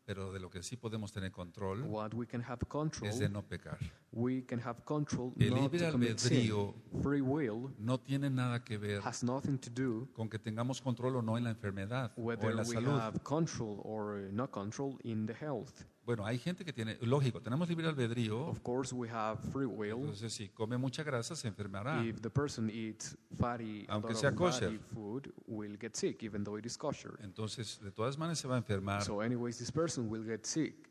pero de lo que sí podemos tener control What we can have control, es de no pecar. we can have control El not libre to commit sin. albedrío Free will no tiene nada que ver has nothing to do con que tengamos control o no en la enfermedad o whether en la we salud. have control or uh, no control in the health. Bueno, hay gente que tiene, lógico, tenemos libre albedrío, Of course, we have free will. entonces si come mucha grasa se enfermará. If the person eats fatty, a Aunque lot sea of kosher. fatty food, will get sick, even though it is kosher. Entonces, de todas maneras se va a enfermar. So, anyways, this person will get sick.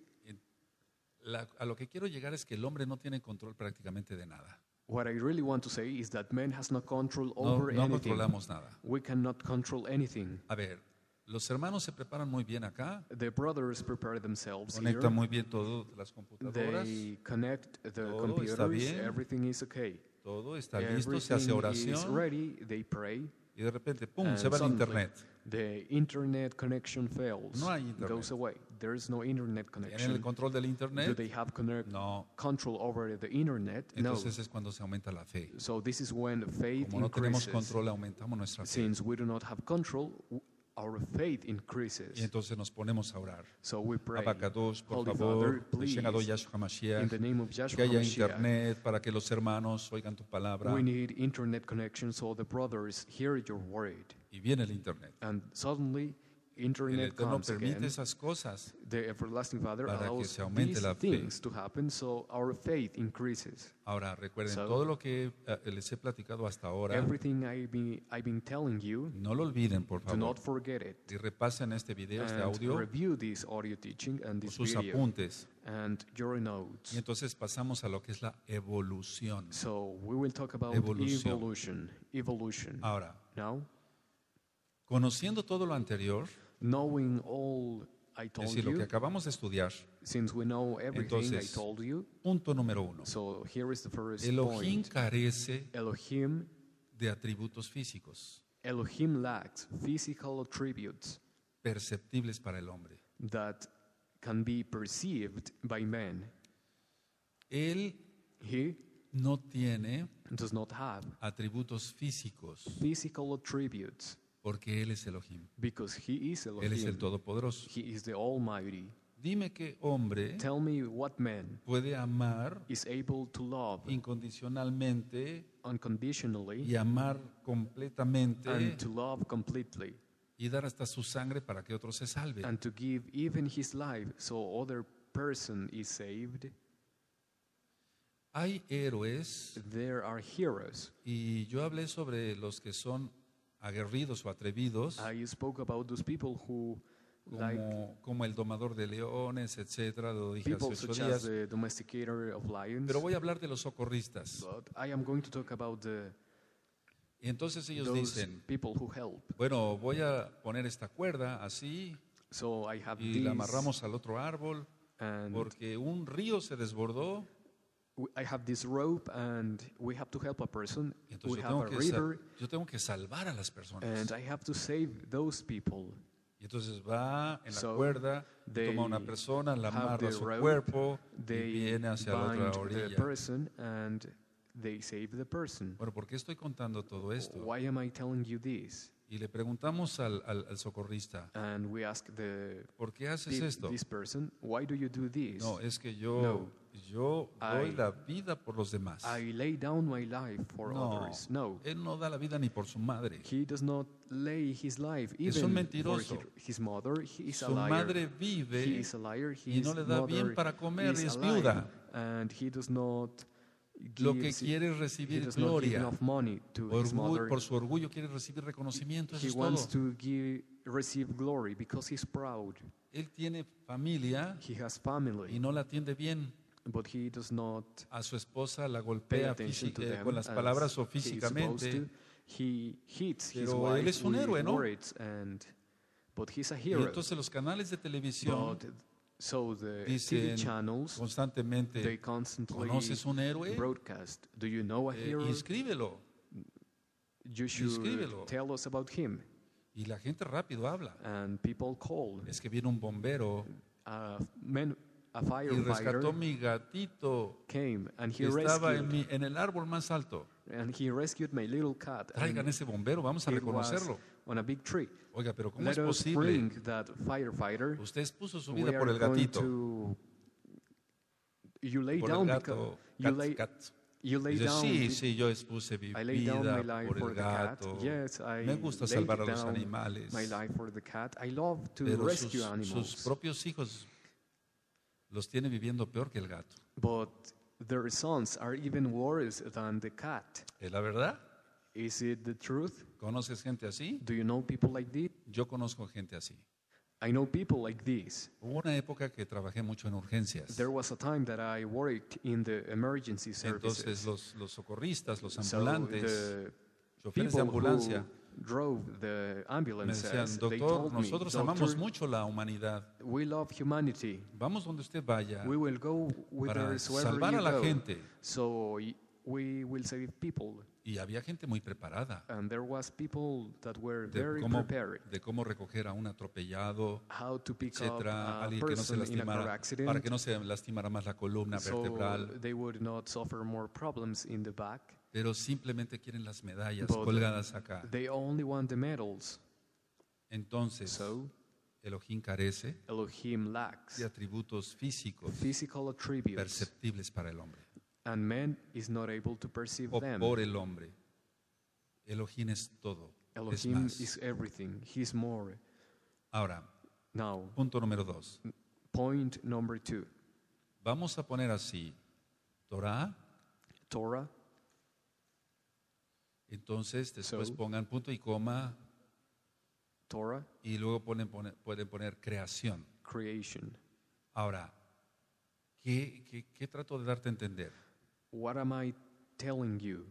La- a lo que quiero llegar es que el hombre no tiene control prácticamente de nada. What I really want to say is that man has no control No, over no anything. controlamos nada. We cannot control anything. A ver, los hermanos se preparan muy bien acá, The brothers prepare themselves conectan here. muy bien todo las computadoras, They connect the Todo computers. está bien. Everything is okay. todo está listo, se hace Everything is oración ready. They pray. y de repente, ¡pum!, and se va el suddenly internet. The internet connection fails. No hay internet. Goes away. There is no internet ¿Tienen el connection. control del Do internet? they have connect, No. control over the internet? Entonces es cuando se aumenta la fe. No. So this is when faith Como no tenemos increases. control, aumentamos nuestra fe. Since we do not have control, w- our faith Y increases. entonces nos ponemos a orar. So we pray. Abacados, por Holy favor, Father, please, Llegado Yahshua in Mashiach, the name of que Yahshua haya HaMashiach, internet para que los hermanos oigan tu palabra. we need internet connection so the brothers hear your word. Y viene el internet. And suddenly, El internet Eterno comes permite again. esas cosas The everlasting Father para que allows se aumente these la fe. things to happen so our faith increases. Ahora, recuerden, So- todo lo que eh, les he platicado hasta ahora, Everything I've been, I've been telling you, no lo olviden, por do favor. not forget it. Y repasen este video, este And audio, review this audio teaching and o this sus video apuntes. and your Y notes. entonces pasamos a lo que es la evolución. So we will talk about Evolución. evolution. Evolution. Ahora, Now, conociendo todo lo anterior, knowing all I es told decir, lo que you, acabamos de estudiar, since we know everything I Entonces, told you, punto número uno. so here is the first Elohim point. carece Elohim, de atributos físicos Elohim lacks physical attributes perceptibles para el hombre. that can be perceived by man. Él He no tiene does not have atributos físicos physical attributes porque Él es Elohim. because he is Él es el Elohim. Todopoderoso. He is the Almighty. Dime qué hombre Tell me what man puede amar is able to love incondicionalmente unconditionally y amar completamente and to love completely y dar hasta su sangre para que otro se salve. and to give even his life so other person is saved. Hay héroes There are heroes. y yo hablé sobre los que son aguerridos o atrevidos, I spoke about those people who like como, como el domador de leones, etcétera, lo dije hace people ocho such as días. the domesticator of lions. Pero voy a hablar de los socorristas. But I am going to talk about the Y entonces ellos those dicen, people who help. bueno, voy a poner esta cuerda así So I have y this, la amarramos al otro árbol and porque un río se desbordó. w- I have this rope, and we have to help a person. Y entonces We yo have tengo, a que sa- river, yo tengo que salvar a las personas. and I have to save those people. Y entonces va en la So cuerda, they toma a una persona, la have amarra the a su rope, cuerpo y They viene hacia la bind otra the orilla. person, and they save the person. Bueno, ¿por qué estoy contando todo esto? Why am I telling you this? Y le preguntamos al, al- al socorrista, And we ask the ¿por qué haces thi- esto? this person, why do you do this? No, es que yo, No. yo doy I- la vida por los demás. I lay down my life for No, others. No, él no da la vida ni por su madre. he does not lay his life Es even un for mentiroso. his, his mother. He is a Su liar. madre He vive is a liar. y no His le da bien mother para comer is y es a liar, viuda. and he does not Lo que gives- quiere es he recibir does not give gloria. enough money to his Orgullo- mother. por su orgullo quiere recibir reconocimiento, eso He es wants todo. to give, receive glory because he's proud. Él tiene familia He has y family, no la atiende bien. but he does not A su esposa la pay golpea attention físi- to eh, them con las as palabras o he is supposed físicamente. to. He hits his Pero él wife es un with héroe, ¿no? words, and but he's a Y hero. entonces los canales de televisión But so the T V dicen channels, they constantemente, constantly ¿conoces un héroe? broadcast. Do you know a Eh, hero? inscríbelo. You should inscríbelo. tell us about him. Y la gente rápido habla. And people call Es que viene un bombero a man, a y rescató firefighter mi gatito came and que he estaba en, rescued mi- en el árbol más alto. and he rescued my little cat. Traigan And ese bombero, vamos a it was reconocerlo. on a big tree. Oiga, pero ¿cómo es Let us posible? bring that firefighter. Usted expuso su We vida por are el going gatito, to. You lay por el down because gato, you cat, lay cat. you lay Dice, down. sí, be- sí, yo expuse mi I lay down my vida life por for el the cat. gato. Yes, I Me gusta laid salvar a los down animales. my life for the cat. I love to Pero rescue sus, animals, sus propios hijos los tiene viviendo peor que el gato. but their sons are even worse than the cat. ¿Es la verdad? Is it the truth? ¿Conoces gente así? Do you know people like this? Yo conozco gente así. I know people like this. Hubo una época que trabajé mucho en urgencias. There was a time that I worked in the emergency Entonces services. los, los socorristas, los So ambulantes, the choferes de people ambulancia, who drove the me ambulances, decían, they doctor, told me, nosotros amamos "Doctor, mucho la humanidad. we love humanity. Vamos donde usted vaya We will go para whithersoever salvar you a la go. gente. So y- we will save people." Y había gente muy preparada And there was people that were de very cómo, prepared. de cómo recoger a un atropellado, How to pick up etcétera, a alguien que no se person in a car lastimara, accident, para que no se lastimara más la columna so vertebral, they would not suffer more problems in the back. pero simplemente quieren las medallas But colgadas acá. They only want the medals. Entonces, So Elohim carece Elohim lacks de atributos físicos physical attributes, perceptibles para el hombre and man is not able to perceive o them. por el hombre. Elohim es todo, es Elohim más. is everything. He's more. Ahora, Now, punto número dos. point number two. Vamos a poner así, Torah, Torah. entonces después So. pongan punto y coma Torah, y luego ponen, ponen- pueden poner creación. creation. Ahora, ¿qué, qué, qué trato de darte a entender? What am I telling you?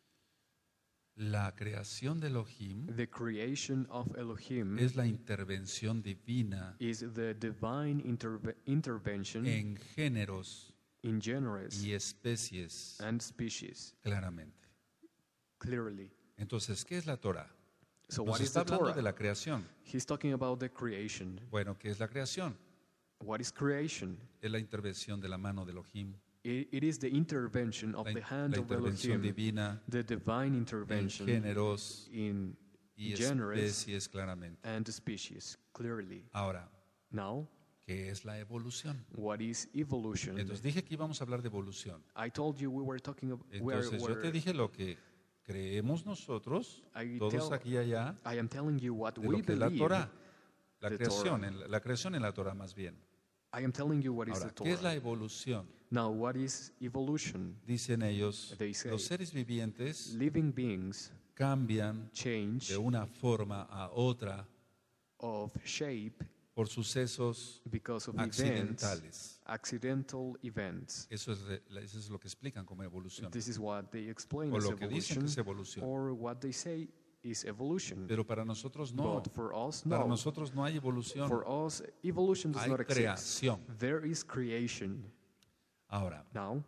La creación de Elohim The creation of Elohim es la intervención divina is the divine interve- intervention en géneros in genres y especies, and species, claramente. clearly. Entonces, ¿qué es la Torah? So Nos what is está the hablando Torah? de la creación. He's talking about the creation. Bueno, ¿qué es la creación? What is creation? Es la intervención de la mano de Elohim, It, it is the intervention of la, the in- hand la of intervención Elohim, divina the divine en intervention géneros in y genres especies, claramente. and species, clearly. Ahora, Now, ¿qué es la evolución? what is evolution? Entonces dije que íbamos a hablar de evolución. I told you we were talking about where, Entonces yo te dije lo que creemos nosotros, I todos tell- aquí y allá, I am telling you what de we lo que es la believe. Torah. La the creación, Torah. en la, la creación en la Torah más bien. I am telling you what is Ahora, the ¿qué es la Torah. evolución? Now, what is evolution? Dicen ellos, They say, los seres vivientes living beings cambian change de una forma a otra of shape por sucesos because of events, accidentales. accidental events. Eso es, re- eso es lo que explican como evolución. This is what they explain O as lo que dicen evolution, que es evolución. or what they say is evolution. Pero para nosotros no. But for us, Para no. nosotros no hay evolución. For us, evolution does Hay not exist. creación. There is creation. Ahora, Now,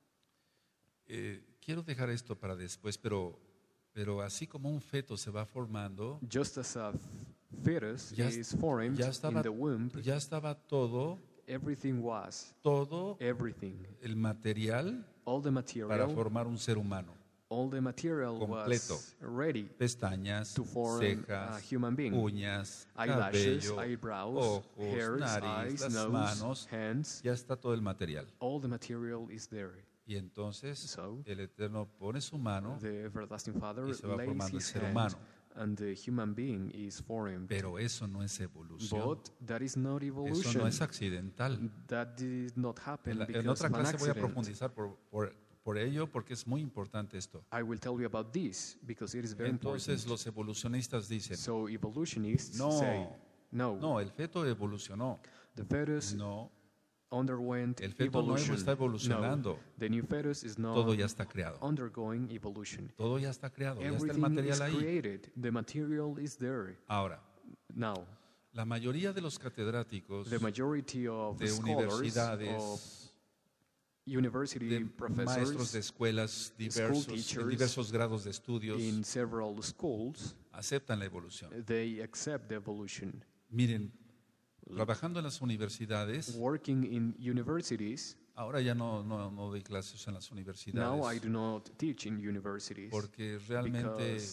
eh, quiero dejar esto para después, pero, pero así como un feto se va formando, just as a fetus Ya- is formed ya estaba, in the womb, ya estaba todo, everything was, todo everything, el material all the para material, formar un ser humano. all the material completo. was ready Pestañas, to form a cejas, human being. uñas, Eyelashes, cabello, eyebrows, ojos, hairs, nariz, eyes, las nose, manos, hands, ya está todo el material. all the material is there. Y entonces So, el Eterno pone su mano, The everlasting Father y se va lays formando el his ser hand, humano. and the human being is formed. pero eso no es evolución. But that is not Eso evolution. no es accidental. That did not happen En, la- en because otra of an clase voy a accident. profundizar por, por, por ello porque es muy importante esto. I will tell you about this because it is very Entonces important. los evolucionistas dicen, So evolutionists no, say, no, no, el feto evolucionó. the fetus No, underwent el feto nuevo evolution. está evolucionando. No, the new fetus is not Todo ya está creado. undergoing evolution. Todo ya está creado, ya está el Everything is material ahí. created. The material is there. Ahora, Now, la mayoría de los catedráticos the majority of de scholars, of universidades, university de maestros professors de escuelas diversos, en teachers, diversos grados de estudios, in several schools, aceptan la evolución. they accept the evolution. Miren, trabajando en las universidades, Working in universities, ahora ya no, no, no doy clases en las now I universidades do not teach in universities porque realmente because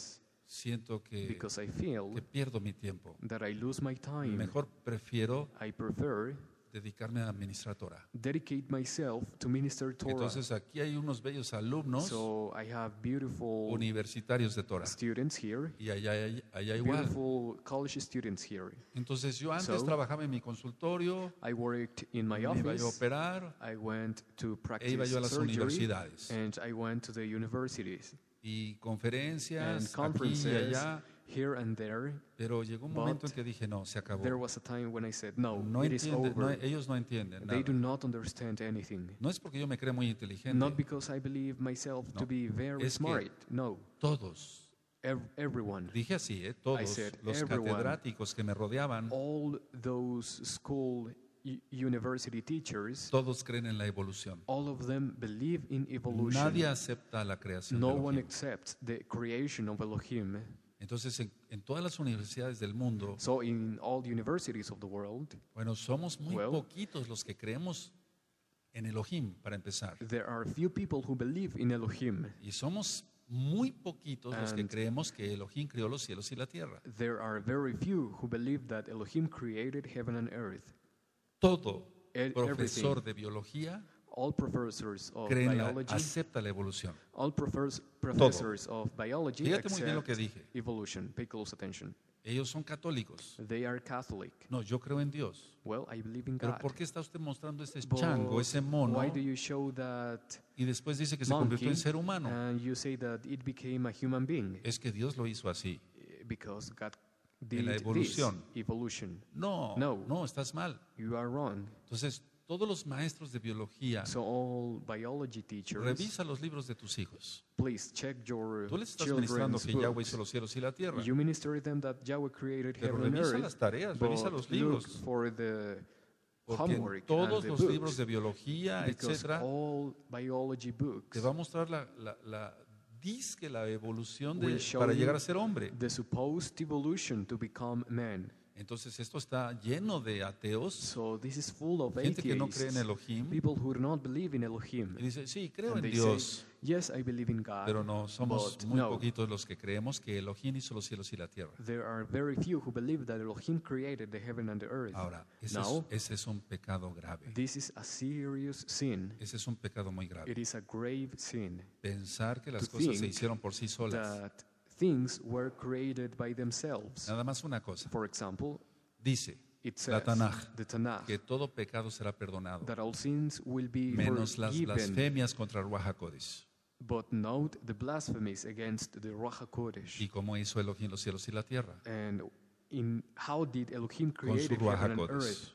siento que, because I feel que pierdo mi tiempo. that I lose my time. Mejor prefiero I prefer dedicarme a administrar Torah. dedicate myself to minister Torah. Entonces aquí hay unos bellos alumnos So I have beautiful universitarios de Torah. students here, Y allá, allá, allá igual. beautiful college students here. Entonces yo antes So, trabajaba en mi consultorio, I worked in my me iba yo a office. operar I went to e practice iba yo a las surgery, universidades. and I went to the universities Y and conferencias aquí y conferences allá. here and there. Pero llegó un But momento en que dije, no, se acabó. There was a time when I said, no, No it is entienden, no, over. ellos no entienden They do nada. not understand anything. No es porque yo me cree muy inteligente. Not because I believe myself No, to be very es que- smart. No, Todos, ev- everyone. dije así, ¿eh? Todos said los everyone. catedráticos que me rodeaban, All those school u- university teachers, todos creen en la evolución. all of them believe in evolution. Nadie acepta la creación No de one Elohim. accepts the creation of Elohim. Entonces, en, en todas las universidades del mundo, So in all universities of the world, bueno, somos muy Well- poquitos los que creemos en Elohim, para empezar. there are few people who believe in Elohim. Y somos muy poquitos los que And- creemos que Elohim creó los cielos y la tierra. There are very few who believe that Elohim created heaven and earth. Todo E- profesor everything. de biología All professors of cree en la, biology, acepta la evolución. all profes- professors of biology Fíjate muy bien lo que accept dije. evolution. Pay close attention. Ellos son católicos. They are Catholic. No, yo creo en Dios. Well, I believe in Pero God. ¿por qué está usted mostrando ese But chango, ese mono, why do you show that y después dice que se convirtió monkey en ser humano? and you say that it became a human being? Es que Dios lo hizo así. Eh, Because God En la did this evolución. evolution. No, No. no, estás mal. You are wrong. Entonces, todos los maestros de biología, So all biology teachers, revisa los libros de tus hijos. please check your Tú les estás ministrando children's que Yahweh hizo books. los cielos y la tierra. You minister them that Yahweh created Pero heaven and revisa earth, las tareas, but revisa los look libros. for the Porque en homework todos and the los books, libros de biología, because etcétera, all biology books te va a mostrar la, la, la disque la evolución de, will show para you llegar a ser hombre. the supposed evolution to become man. Entonces esto está lleno de ateos, So this is full of gente que no cree en atheists, Elohim, people who do not believe in Elohim. y dice, sí, creo And en they Dios, say, yes, I believe in God, pero no, somos but muy no. poquitos los que creemos que Elohim hizo los cielos y la tierra. There are very few who believe that Elohim created the heaven and the earth. Ahora, ese, Now, es, ese es un pecado grave. this is a serious sin. Ese es un pecado muy grave. It is a grave sin Pensar que las to cosas se think hicieron por sí solas. that things were created by themselves. Nada más una cosa. For example, Dice it la says, Tanaj, the Tanakh, que todo pecado será perdonado, that all sins will be menos las forgiven, blasfemias contra el Ruach HaKodesh. but note the blasphemies against the Ruach HaKodesh. Y cómo hizo Elohim los cielos y la tierra. And in how did Elohim Con create su Ruach heaven and HaKodesh. earth?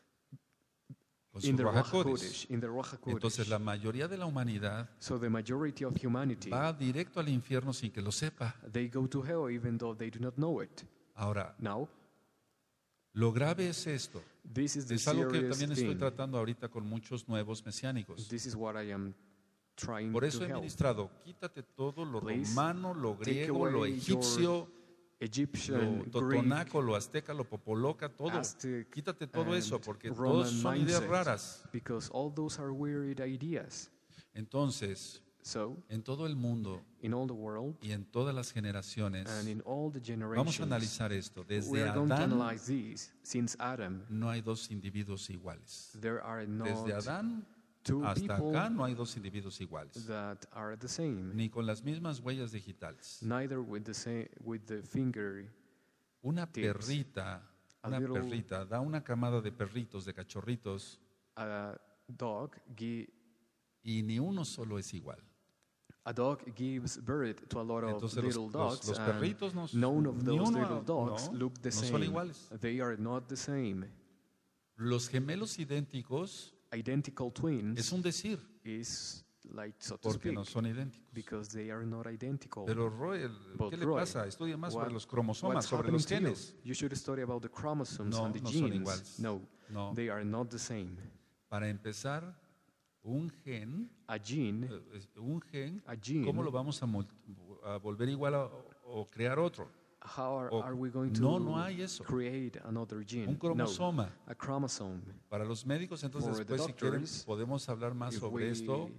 Con su In the Ruach Ruach HaKodesh. HaKodesh. In the Ruach Entonces la HaKodesh. mayoría de la humanidad So the majority of humanity, va directo al infierno sin que lo sepa. they go to hell even though they do not know it. Ahora, Now, lo grave es esto. this is the Es algo que serious también estoy thing. tratando ahorita con muchos nuevos mesiánicos. This is what I am trying Por eso to he help. ministrado, quítate todo lo Please, romano, lo take griego, lo away egipcio, Egyptian, lo Greek, totonaco, lo azteca, lo popoloca, todo. Aztec, Quítate todo eso and porque Roman todos son ideas mindset, raras. because all those are weird ideas. Entonces, So, en todo el mundo in all the world y en todas las generaciones, and in all the vamos generations, a analizar esto. we Desde are going to Adán analyze these. Since Adam, no hay dos individuos iguales. there are Desde not Adán two hasta people acá no hay dos individuos iguales. that are the same, Ni con las mismas huellas digitales. neither with the same with the finger. Una tips. perrita, A una little- perrita da una camada de perritos, de cachorritos, A dog gi- y ni uno solo es igual. a dog gives birth to a lot of Entonces los, little los- dogs, los and perritos no, none of ni those uno- little dogs no, look the no same. son iguales. They are not the same. Los gemelos idénticos Identical twins es un decir, is like so to porque speak, no son idénticos. because they are not identical. Pero Roy, But ¿qué le Roy, pasa? Estudia más sobre what- los cromosomas, What's sobre happening los to you? genes. You should study about the chromosomes No, and the no son genes. iguales. No, No. they are not the same. Para empezar, un gen, A gene, eh, es- un gen, a gene. ¿cómo lo vamos a, mul- a volver igual a- o crear otro? How are, O- are we going to no, no hay eso. create another gene? Un cromosoma. No, a chromosome. Para los médicos, entonces For the después si quieren doctors, podemos hablar más If sobre we esto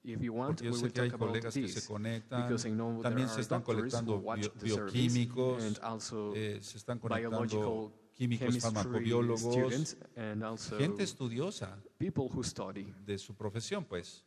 If you want, Porque yo we sé will que hay talk about colegas que se this, conectan, because I know también there se are están doctors who colectando watch bio- the service, bioquímicos, and also eh, se están conectando biological químicos chemistry farmacobiólogos, students, and also gente estudiosa people who study. de su profesión, pues.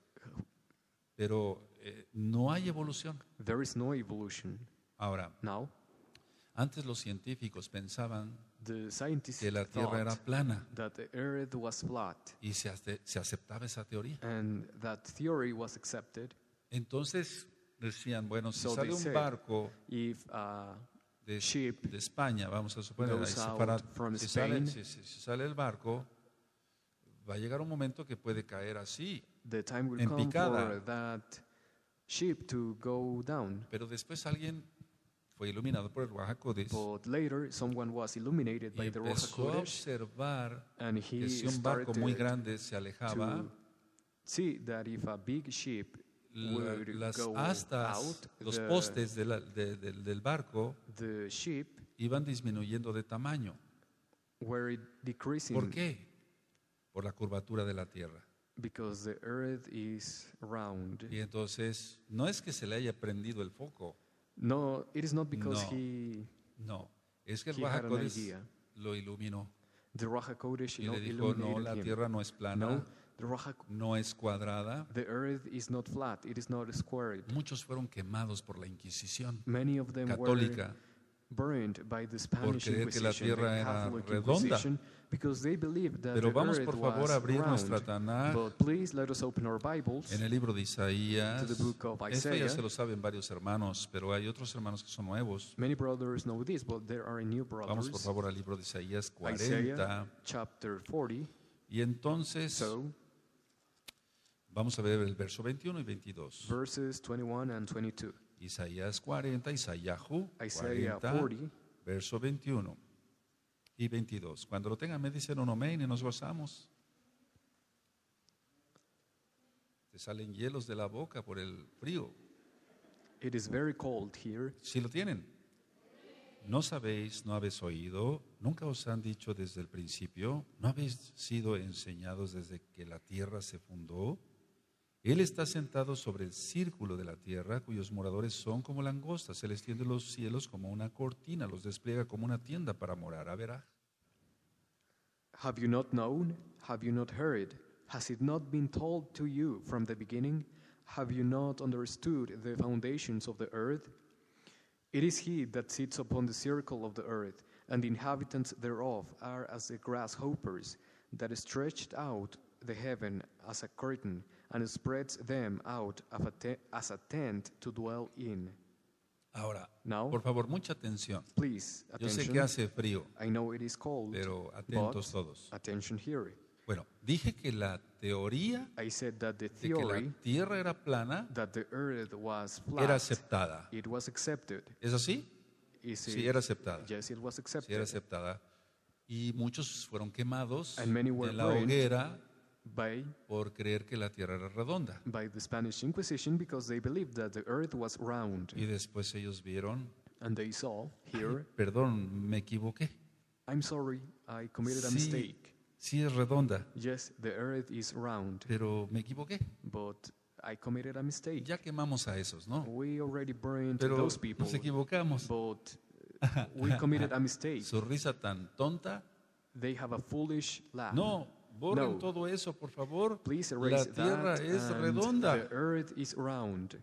Pero eh, no hay evolución. There is no evolution. Ahora, Now, antes los científicos pensaban the scientists que la Tierra era thought plana that the earth was flat, y se, ace- se aceptaba esa teoría. and that theory was accepted. Entonces decían, bueno, si So sale they un said, barco If uh, de, ship de España, vamos a suponer, ahí goes se out para- from si, sale, Spain, si- si- si sale el barco, va a llegar un momento que puede caer así, the time will en come picada. for that ship to go down. pero después alguien fue iluminado por el Ruach HaKodesh But later, someone was illuminated y by the Ruach empezó a HaKodesh, observar and que he si un barco muy started grande se alejaba, to see that if a big ship la- would las go astas, out, los the, postes de la- de- del- del barco the ship iban disminuyendo de tamaño. were decreasing ¿Por qué? Por la curvatura de la Tierra. because the earth is round. Y entonces, no es que se le haya prendido el foco, No, it is not because No. he, no, es que el he Ruach had an HaKodesh idea. lo iluminó The Ruach HaKodesh y il- le dijo, no, illuminated la him. Tierra no es plana, No, the Ruach HaK- no es cuadrada. the earth is not flat, it is not squared. Muchos fueron quemados por la Inquisición Many of them were católica burned by the Spanish creer que la Inquisition, tierra the era Catholic redonda. Inquisition, because they believed that Pero the vamos earth por favor was a abrir round. nuestra Tanaj But please let us open our Bibles en el libro de Isaías. to the book of Esto ya Isaiah. se lo saben varios hermanos, pero hay otros hermanos que son nuevos. Many brothers know this, but there are new Vamos por brothers. favor al libro de Isaías Isaiah cuarenta. chapter forty. Y entonces So, vamos a ver el verso veintiuno y veintidós. verses twenty-one and twenty-two. Isaías cuarenta, Isaíahu Isaiah cuarenta, forty, verso veintiuno y veintidós. Cuando lo tengan me dicen un amén y nos gozamos. Te salen hielos de la boca por el frío. it is very cold here. Si lo tienen. ¿No sabéis, no habéis oído, nunca os han dicho desde el principio, no habéis sido enseñados desde que la tierra se fundó? Él está sentado sobre el círculo de la tierra, cuyos moradores son como langostas. Él extiende los cielos como una cortina, los despliega como una tienda para morar. A verá. Have you not known? Have you not heard? Has it not been told to you from the beginning? Have you not understood the foundations of the earth? It is he that sits upon the circle of the earth, and the inhabitants thereof are as the grasshoppers, that stretched out the heaven as a curtain, and spreads them out of a te- as a tent to dwell in. Ahora, Now, por favor, mucha atención. please, Yo sé attention. que hace frío, I know it is cold, pero atentos but todos. attention here. Bueno, dije que la teoría I said that the de que la theory tierra era plana that the earth was era flat, aceptada. it was accepted. ¿Es así? Is it? Sí, era aceptada. Yes, it was Sí, accepted. era aceptada. Y muchos fueron quemados And many were en la burned. hoguera by por creer que la tierra era redonda. by the Spanish Inquisition because they believed that the earth was round. Y después ellos vieron, And they saw here, perdón, me equivoqué. I'm sorry, I committed a Sí, mistake. sí es redonda, Yes, the earth is round, pero me equivoqué. but I committed a mistake. Ya quemamos a esos, ¿no? We already burned Pero those people, nos equivocamos. but uh, we committed a mistake. Su risa tan tonta. They have a foolish laugh. No, borren No. todo eso, por favor. Please La erase tierra that. es and redonda. The earth is round.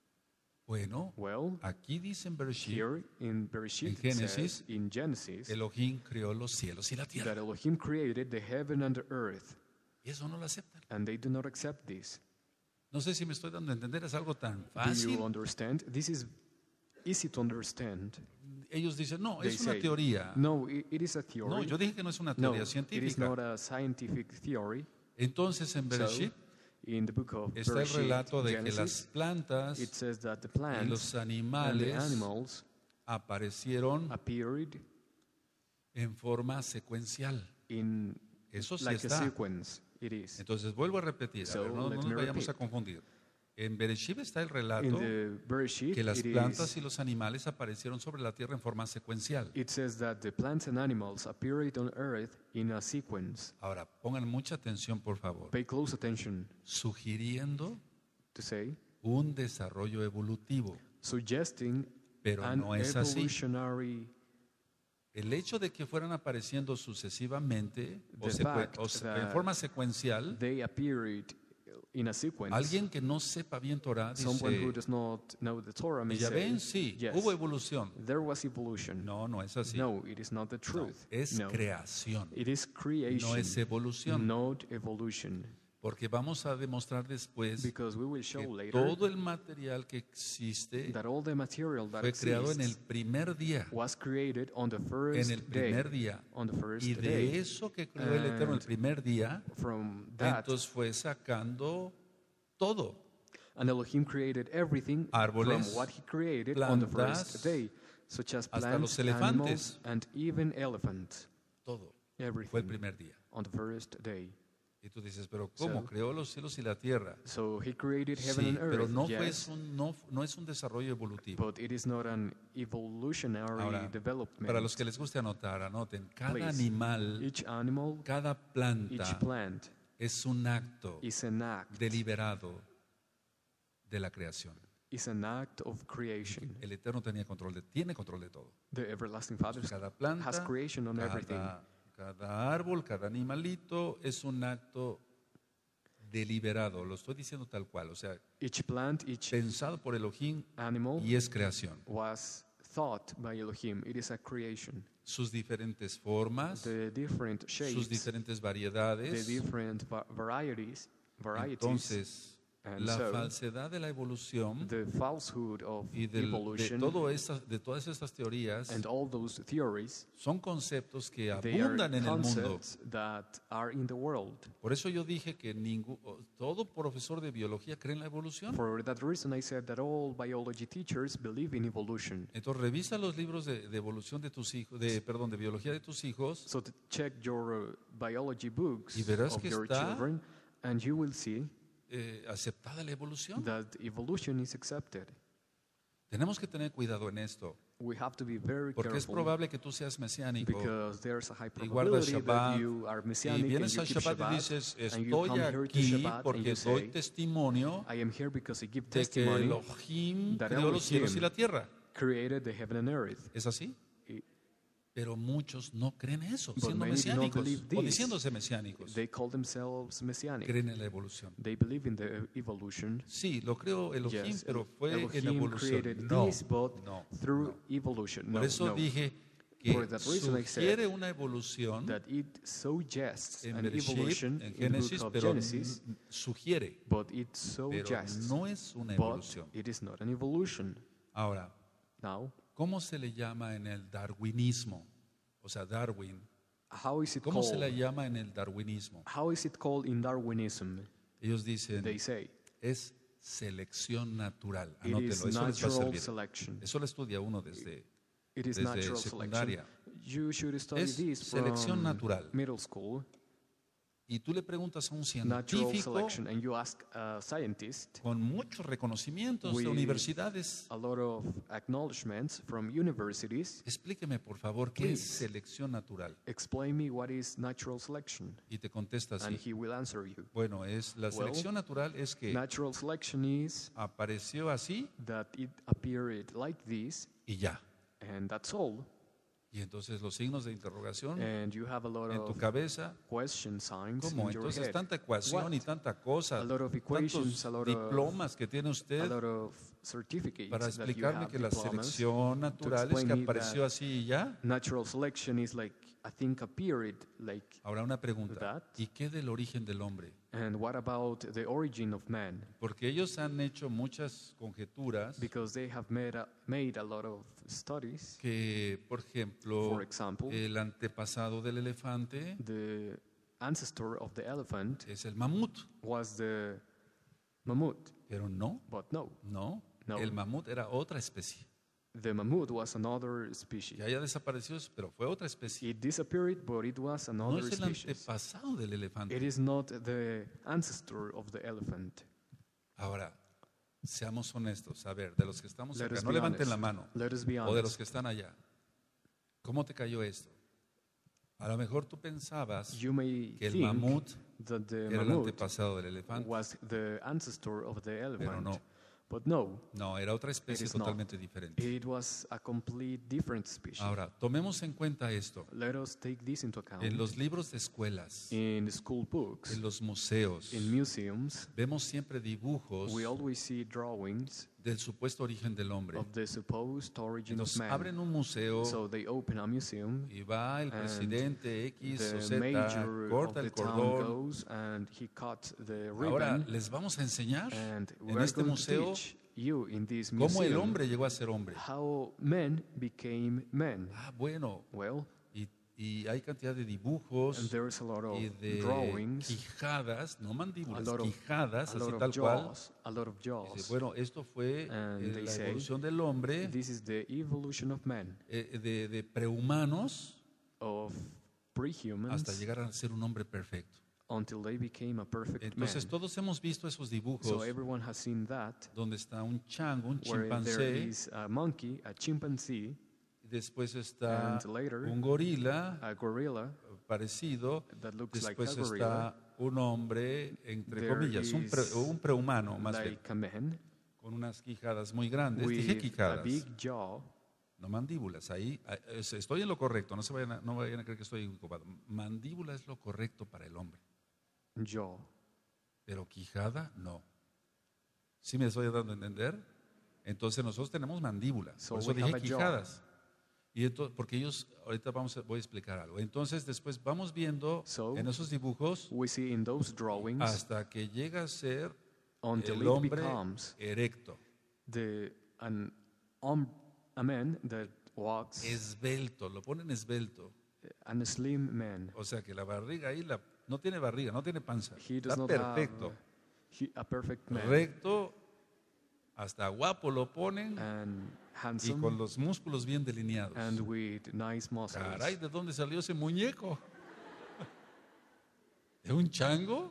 Bueno, Well, aquí dice en Bereshit, here in Bereshit, En it Génesis, says, in Genesis, Elohim creó los cielos y la that tierra. Elohim created the heaven and the earth, Y eso no lo aceptan. and they do not accept this. No sé si me estoy dando a entender, es algo tan Do fácil. you understand? This is easy to understand. Ellos dicen, no, They es una say, teoría. No, i- it is a theory. No, yo dije que no es una No, teoría it is científica. not a scientific theory. Entonces en So, Bereshit in the book of está el Bereshit, relato de que Genesis, las plantas it says that the y plants los and the animales animals aparecieron appeared en forma secuencial. in Eso sí like a está. sequence. It is. Entonces vuelvo a repetir, a So, ver, no, let no nos me vayamos a repeat. confundir. En Bereshit está el In relato the Bereshit, que las it, plantas is, y los animales aparecieron sobre la tierra en forma secuencial. it says that the plants and animals appeared on earth in a sequence. Ahora, pongan mucha atención, por favor. Pay close attention. Sugiriendo to say, un desarrollo evolutivo, suggesting pero an no es así. evolutionary El hecho de que fueran apareciendo sucesivamente o, The secue- fact o se- that en forma secuencial, they appeared in a sequence. alguien que no sepa bien Torah Someone who dice, does not know the Torah may "Y ya say, ven, sí, yes, hubo evolución." there was evolution. No, no es así. No, it is not the No, truth. es No, creación, it is creation, no es evolución. not evolution. Porque vamos a demostrar después Because we will que show later todo el material que existe that all the material that fue creado en el exists primer día, was created on the en first el primer day. día. On the first Y de day. eso que creó el Eterno el And primer día, From that, entonces fue sacando todo. and Elohim created everything Árboles, from what he created on the plantas, first day, such as hasta plants, los elefantes. animals, and even elephants. Todo. Fue el Everything primer día. on the first day. Y tú dices, pero ¿cómo? So- Creó los cielos y la tierra. So he created heaven Sí, and earth, pero no, fue yes, un, no, no es un desarrollo evolutivo. but it is not an evolutionary Ahora, development. para los que les guste anotar, anoten, cada Please. animal, Each animal, cada each planta plant es un acto is an act, deliberado de la creación. is an act of creation. El Eterno tenía control de, tiene control de todo. The everlasting Father Cada has planta, creation on everything. cada, cada árbol, cada animalito es un acto deliberado. Lo estoy diciendo tal cual, o sea, Each plant, each pensado por Elohim animal y es creación. was thought by Elohim. It is a creation. Sus diferentes formas, The different sus shapes, diferentes the variedades. different va- varieties, varieties, Entonces, and la so falsedad de la evolución the falsehood of y del- de, evolution todo estas, de todas estas teorías and all those theories, son conceptos que they are abundan en el mundo. concepts that are in the world. Por eso yo dije que ningún, todo profesor de biología cree en la evolución. For that reason, I said that all biology teachers believe in evolution. Entonces revisa los libros de, de evolución de tus hijos, de perdón, de biología de tus hijos So to check your uh, biology books Y verás of que your está- children, and you will see eh, aceptada la evolución. that evolution is accepted. Tenemos que tener cuidado en esto, We have to be very porque es careful probable que tú seas mesiánico because there's a high y guardas probability Shabbat that you are y messianic and vienes you al keep Shabbat y Shabbat, dices, and you estoy come here to aquí Shabbat and porque you doy say, testimonio I am here because I give de que testimony Elohim that creó los cielos y Elohim la tierra. created the heaven and earth. ¿Es así? I- Pero muchos no creen eso, But siendo many do not mesiánicos believe o this. diciéndose mesiánicos. They call themselves messianic. Creen en la evolución. They believe in the evolution. Sí, lo creo Elohim, Yes, pero fue en Elohim evolución. created No, this, but no, through no. evolution. Por No, eso no. dije For que that reason I said sugiere una evolución That it suggests en an Bereshit, evolution en in the Génesis, book of pero Genesis, n- sugiere, but it pero suggests, no es una but evolución. it is not an evolution. Ahora, Now, ¿cómo se le llama en el darwinismo? O sea, Darwin. how is it ¿Cómo se le called? llama en el darwinismo? How is it called in Darwinism? Ellos dicen, They say es selección natural. it Anótelo, is eso les va a natural servir. selection. Eso lo estudia uno desde... It is desde natural secundaria. selection. You should study Es this selección from natural. middle school. Y tú le preguntas a un Natural científico selection, and you ask a scientist, con muchos reconocimientos de With- universidades, a lot of acknowledgments from universities. explíqueme por favor qué es Please. selección natural. Explain me what is natural selection, Y te contesta and así. he will answer you. Bueno, es la Well, selección natural es que Natural selection is apareció así that it appeared like this, y ya. and that's all. Y entonces los signos de interrogación And you have a lot en tu of cabeza, question signs ¿cómo? in your Entonces head. tanta ecuación What? y tanta cosa, A lot of equations, tantos a lot of- diplomas que tiene A usted lot of certificates para that you explicarme have, que la diplomas. selección natural es que explain me apareció that- así y ya. Natural selection is like, I think, appeared like. Ahora una pregunta, That. ¿y qué del origen del hombre? And what about the origin of man? Porque ellos han hecho muchas conjeturas Because they have made a, made a lot of studies. que, por ejemplo, For example, el antepasado del elefante the ancestor of the elephant es el mamut, was the mammoth, pero no, but no, no, No. el mamut era otra especie. the mammoth was another species. Que haya desaparecido, pero fue otra especie. It disappeared, but it was No another es el species. antepasado del It elefante. is not the ancestor of the elephant. Ahora, seamos honestos. A ver, de los que estamos Let acá, us no be levanten honest. la mano. Let us be O de los honest. que están allá. ¿Cómo te cayó esto? A lo mejor tú pensabas You may que el think mamut that the era el mammoth antepasado del elefante, was the ancestor of the pero elephant. no, But no, no, era otra especie is not. totalmente diferente. it was a complete different species. Ahora, tomemos en cuenta esto. Let us take this into account. En los libros de escuelas, In school books, en los museos, in museums, vemos siempre dibujos we always see drawings del supuesto origen del hombre. of the supposed origin of Entonces man. abren un museo So they open a museum, y va el and presidente X o the Z, major of corta the el town cordón. goes and he cut the Ahora ribbon, les vamos a enseñar and we en are este going museo to teach you in this cómo el museum hombre llegó a ser hombre. how men became men. Ah, bueno, Well, y, y hay cantidad de and dibujos there's a lot of y de drawings, quijadas, no a mandíbulas, lot of, quijadas, a lot así of tal cual. jaws, a lot of Dice, jaws. bueno, esto fue And eh, they la say, evolución del hombre, This is the evolution of man, eh, de, de prehumanos of hasta pre-humans, llegar a ser un hombre perfecto. until they became a perfect Entonces man. todos hemos visto esos So dibujos everyone has seen that, donde está un chango, un where there chimpancé, is a monkey, a chimpanzee, y después está and later un gorila a gorilla parecido, that looks like después a gorilla, está un hombre, entre There comillas, un, pre- is un prehumano más bien, like a man, con unas quijadas muy grandes. Dije with a quijadas, big jaw. no mandíbulas. Ahí eh, estoy en lo correcto, no se vayan a, no vayan a creer que estoy equivocado. Mandíbula es lo correcto para el hombre, jaw. pero quijada no. ¿Sí me estoy dando a entender? Entonces nosotros tenemos mandíbulas, So por eso we have dije a jaw. quijadas. Y entonces, porque ellos, ahorita vamos a, voy a explicar algo. Entonces después vamos viendo So, en esos dibujos We see in those drawings hasta que llega a ser until el it hombre becomes erecto, the an um, a man that walks, esbelto, lo ponen esbelto. and a slim man. O sea que la barriga ahí la, no tiene barriga, no tiene panza. He does Está not perfecto. have he, a perfect man, Recto, hasta guapo lo ponen and y handsome, con los músculos bien delineados. and with nice muscles. Caray, ¿de dónde salió ese muñeco? ¿De un chango?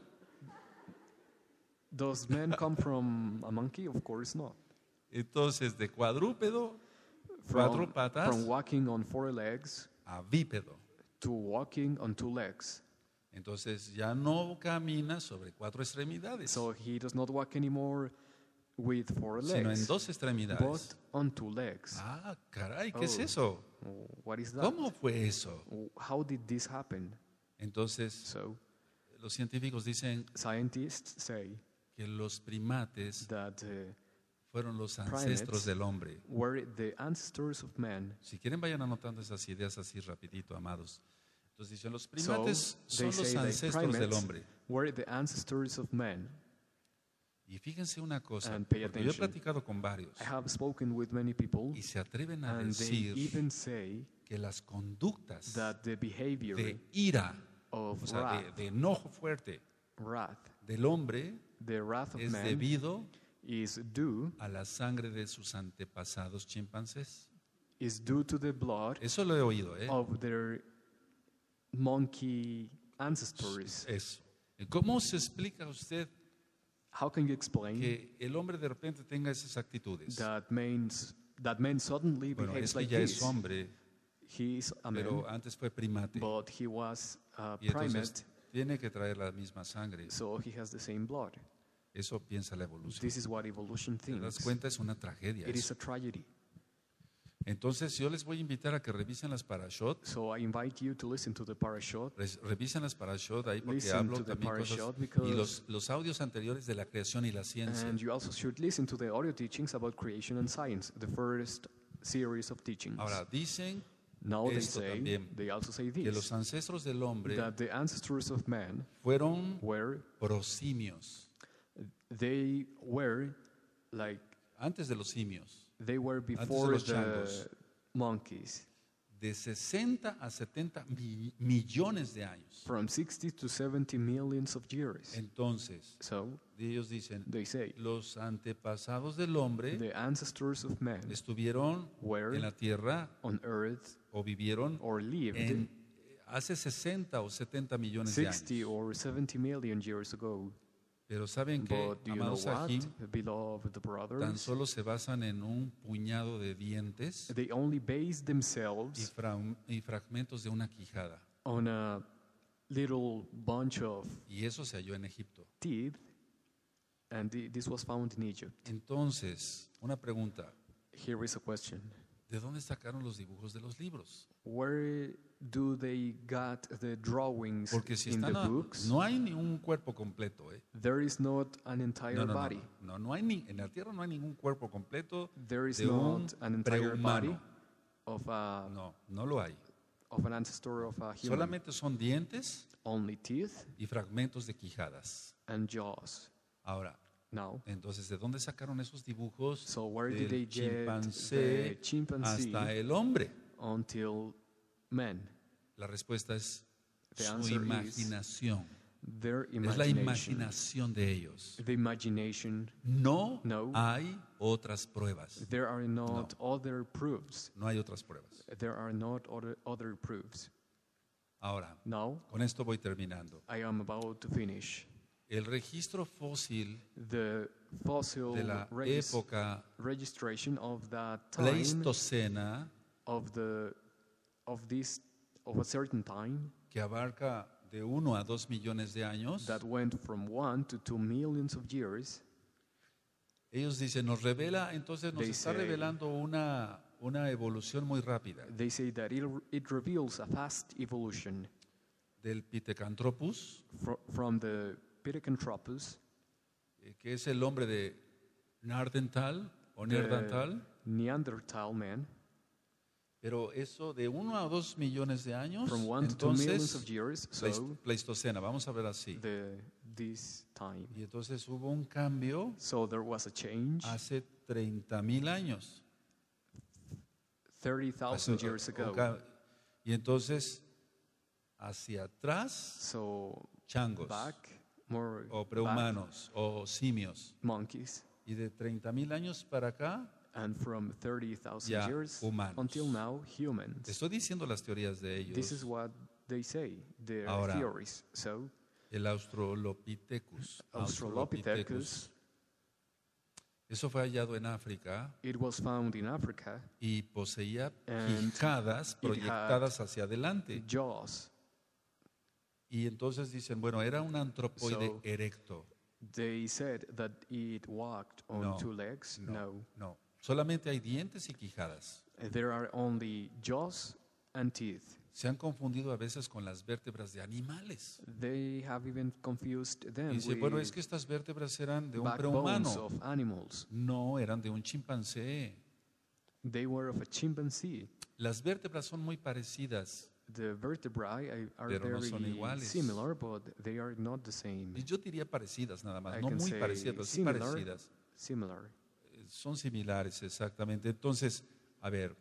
Does man come from a monkey? Of course not. Entonces, de cuadrúpedo, cuatro From, patas, from walking on four legs a bípedo. to walking on two legs. Entonces ya no camina sobre cuatro extremidades, So he does not walk anymore with four sino en legs, dos but extremidades. on two legs. Ah, caray, ¿qué es Oh. eso? What is that? ¿Cómo fue eso? How did this happen? Entonces, So los científicos dicen scientists say que los primates that uh, fueron los primates ancestros del hombre. were the ancestors of man. Si quieren, vayan anotando esas ideas así rapidito, amados. Entonces dicen, los So primates they son los say that ancestros del primates hombre. were the ancestors of man. Y fíjense una cosa, And pay porque yo he attention. platicado con varios I have spoken with many people, y se atreven a and they decir even say que las conductas that the behavior de ira, of o sea, de, wrath, de enojo fuerte wrath, del hombre the wrath of es man debido is due a la sangre de sus antepasados chimpancés. is due to the blood Eso lo he oído, ¿eh? of their monkey ancestors. Eso. ¿Cómo se explica usted How can you explain que el hombre de repente tenga esas actitudes? that means that man suddenly Bueno, behaves es que like ya this? es hombre, He is a man, pero antes fue primate. but he was a Y entonces primate, tiene que traer la misma sangre. so he has the same blood. Eso piensa la evolución. This is what evolution ¿Te das thinks. cuenta? Es una tragedia. It is eso. a tragedy. Entonces, yo les voy a invitar a que revisen las parashot. So I invite you to listen to the parashot. Res- Revisen las parashot ahí porque Listen hablo to the también cosas. parashot because- Y los, los audios anteriores de la creación y la ciencia. And you also should listen to the audio teachings about creation and science, the first series of teachings. Ahora, dicen Now they esto say, también, they also say que los this, ancestros del hombre that the ancestors of man fueron were, prosimios, they were like, antes de los simios, they were de before los the changos. monkeys, de sesenta a setenta mi- millones de años. from sixty to seventy millions of years. Entonces, So ellos dicen, they say, los antepasados del hombre the ancestors of man estuvieron were en la tierra on earth o vivieron or lived en hace sesenta o setenta millones de sixty años. or seventy million years ago. Pero saben que, But do you know amados what, Sahim, beloved tan brothers? solo se basan en un puñado de dientes They only base y, themselves fra- y fragmentos de una quijada. on a little bunch of Y eso se halló en Egipto. teeth, and thi- this was found in Egypt. Entonces, una pregunta. Here is a question. ¿De dónde sacaron los dibujos de los libros? Where do they got the drawings Porque si in the están a- books? no hay ni un cuerpo completo, ¿eh? There is not an entire No, no, no, body. no, no hay ni, en la tierra no hay ningún cuerpo completo There is de un not an entire body prehumano. of a, No, no lo hay. of an ancestor of a human. Solamente son dientes Only teeth y fragmentos de quijadas. and jaws. Ahora, Now, entonces, ¿de dónde sacaron esos dibujos so where did del they get chimpancé the chimpanzee hasta el hombre? until man? La respuesta es The su answer is imaginación. Their Es la imagination. imaginación de ellos. The imagination. No, No. hay otras pruebas. There are not other proofs. No hay otras pruebas. There are not other, other proofs. Ahora, Now, con esto voy terminando. I am about to finish. El registro fósil The fossil de la regis- época registration of that time pleistocena, of the of this of a certain time que abarca de uno a dos millones de años, that went from one to two millions of years. ellos dicen, nos revela, entonces nos They está say- revelando una, una evolución muy rápida They say that it, it reveals a fast evolution del Pithecanthropus, fro- from the Pithecanthropus, eh, que es el hombre de Neandertal o the Neandertal, Neanderthal man, pero eso de uno a dos millones de años, from one to two millions of entonces years. pleis- So Pleistocena, vamos a ver así. the this time. Y entonces hubo un cambio So there was a change hace treinta mil años. thirty thousand Hace- years un ago. ca- Y entonces, hacia atrás, So changos, back more o back, prehumanos, o simios. monkeys. Y de treinta mil años para acá, And from thirty thousand Ya, years humanos. until now, humans. estoy diciendo las teorías de ellos. This is what they say, their Ahora, theories. So, El Australopithecus. Australopithecus, Eso fue hallado en África it was found in Africa, y poseía And quijadas it proyectadas hacia adelante. jaws. Y entonces dicen, bueno, era un antropoide So- erecto. They said that it walked on No, two legs. No, No. no. Solamente hay dientes y quijadas. There are only jaws and teeth. Se han confundido a veces con las vértebras de animales. They have even confused Y them dice, with bueno, es que estas vértebras eran de un backbones prehumano. of animals. No, eran de un chimpancé. They were of a chimpanzee. Las vértebras son muy parecidas. The vertebrae are- are Pero no very son iguales. similar, but they are not the same. Y yo diría parecidas nada más, I no can muy say parecidas, pero sí similar. parecidas. Similar. Eh, Son similares, exactamente. Entonces, a ver,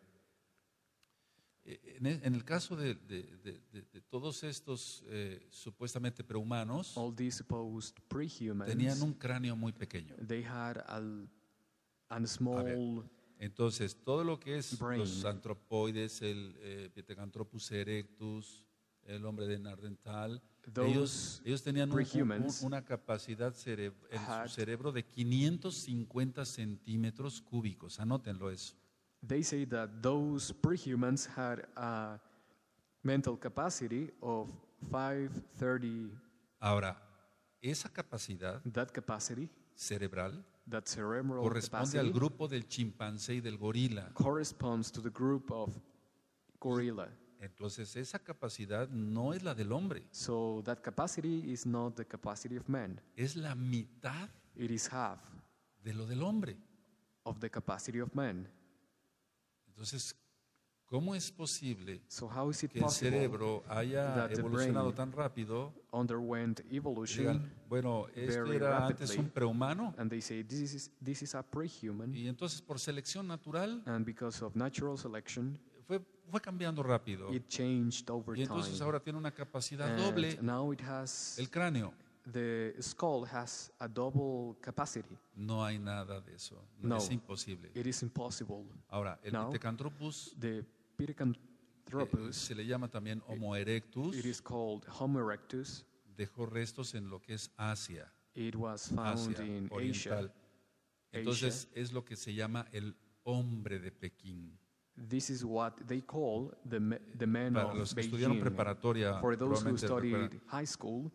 eh, en e- en el caso de, de- de- de- de todos estos eh, supuestamente prehumanos, All these supposed prehumans, tenían un cráneo muy pequeño. they had a, a small Entonces, todo lo que es Brain. los antropoides, el eh, Pithecanthropus erectus, el hombre de Neandertal, Those ellos, ellos tenían un- un- prehumans una capacidad cere- en had- su cerebro de quinientos cincuenta centímetros cúbicos. Anótenlo eso. They say that those prehumans had a mental capacity of five hundred thirty. Ahora, esa capacidad That capacity, cerebral that cerebral corresponde al capacity, grupo del chimpancé y del gorila. corresponds to the group of gorilla. Entonces, esa capacidad no es la del hombre, So that capacity is not the capacity of man. es la mitad It is half de lo del hombre. of the capacity of man. Entonces, ¿cómo es posible So how is it que el possible cerebro haya that the evolucionado brain tan rápido? underwent evolution? Digan, bueno, este very era antes rapidly. un prehumano And they say this is this is a prehuman, y entonces por selección natural and because of natural selection, fue, fue cambiando rápido. it changed over Y entonces time. ahora tiene una capacidad And doble now it has el cráneo. the skull has a double capacity. No hay nada de eso, no, No. es imposible. It is impossible. Ahora, el No. Pithecanthropus The eh, Pithecanthropus, se le llama también Homo erectus, it is called Homo erectus. dejó restos en lo que es Asia, It was found Asia in Asia. oriental. Entonces es lo que se llama el hombre de Pekín. This is what they call the, me- the men Para of los que estudiaron Beijing. preparatoria, For those who probablemente studied recuerdan. high school,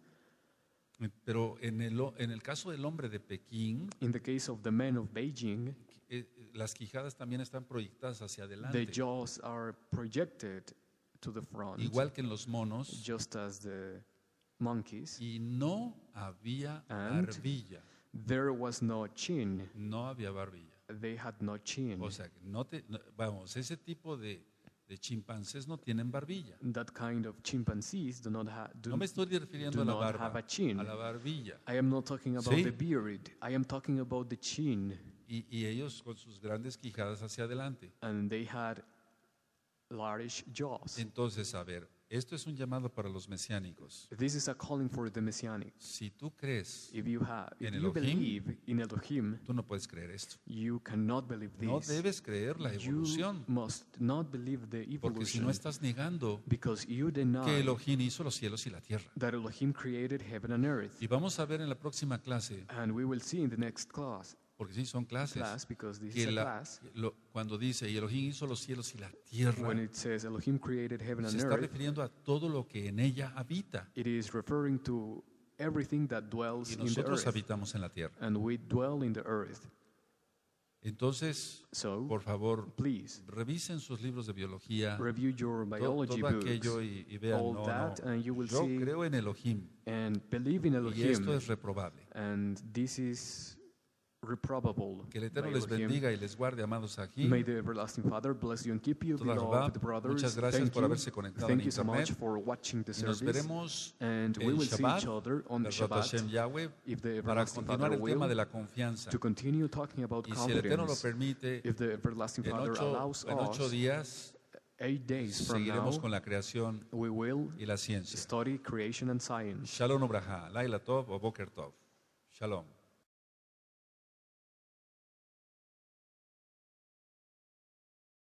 Pero en el, o- en el caso del hombre de Pekín, in the case of the men of Beijing, eh, las quijadas también están proyectadas hacia the adelante. jaws are projected to the front, Igual que en los monos, just as the monkeys. y no había And barbilla. there was no chin. No había barbilla. They had no chin. O sea, que no te, no- vamos, ese tipo de, de chimpancés no tienen barbilla. That kind of chimpanzees do not, ha- do, No me estoy refiriendo do a la not have barba, a chin. a la barbilla. I am not talking about Sí. the beard. I am talking about the chin. Y, y ellos con sus grandes quijadas hacia adelante. And they had large jaws. Entonces, a ver, esto es un llamado para los mesiánicos. This is a calling for the messianic. Si tú crees, If you have, if En you Elohim, believe in Elohim, tú no puedes creer esto. you cannot believe No this. debes creer la You evolución, must not believe the porque si evolution, no estás negando because you que deny Elohim hizo los cielos y la tierra. that Elohim created heaven and earth. Y vamos a ver en la próxima clase, And we will see in the next class, porque sí son clases, class because this que is a la- class, lo- cuando dice, y Elohim hizo los cielos y la when tierra, it says Elohim created heaven se and está earth, refiriendo a todo lo que en ella habita. it is referring to everything that dwells Y in the nosotros earth. habitamos en la tierra. And we dwell in the earth. Entonces, So, por favor, please, revisen sus libros de biología, review your to- biology todo books aquello y, y vean, all no, that, no, and you will yo see- creo en Elohim and believe in y Elohim. esto es reprobable. And this is reprobable. Que el Eterno by les Elohim. bendiga y les guarde, amados aquí. May the everlasting Father bless you and keep you, Toda beloved Rabá, brothers. muchas gracias Thank por you. haberse conectado Thank en you so much internet. for watching the Y nos service. veremos And we en will see Shabbat, each other on Bezrat Shabbat, Hashem Yahweh, if the para everlasting continuar Father el tema will, de la confianza. to continue talking about Y si el Eterno lo confidence. permite, If the everlasting en Father ocho, allows en ocho us, días eight days from seguiremos now, con la creación we will y la ciencia. study creation and science. Shalom Obraja, Laila Tov o Boker Tov. Shalom.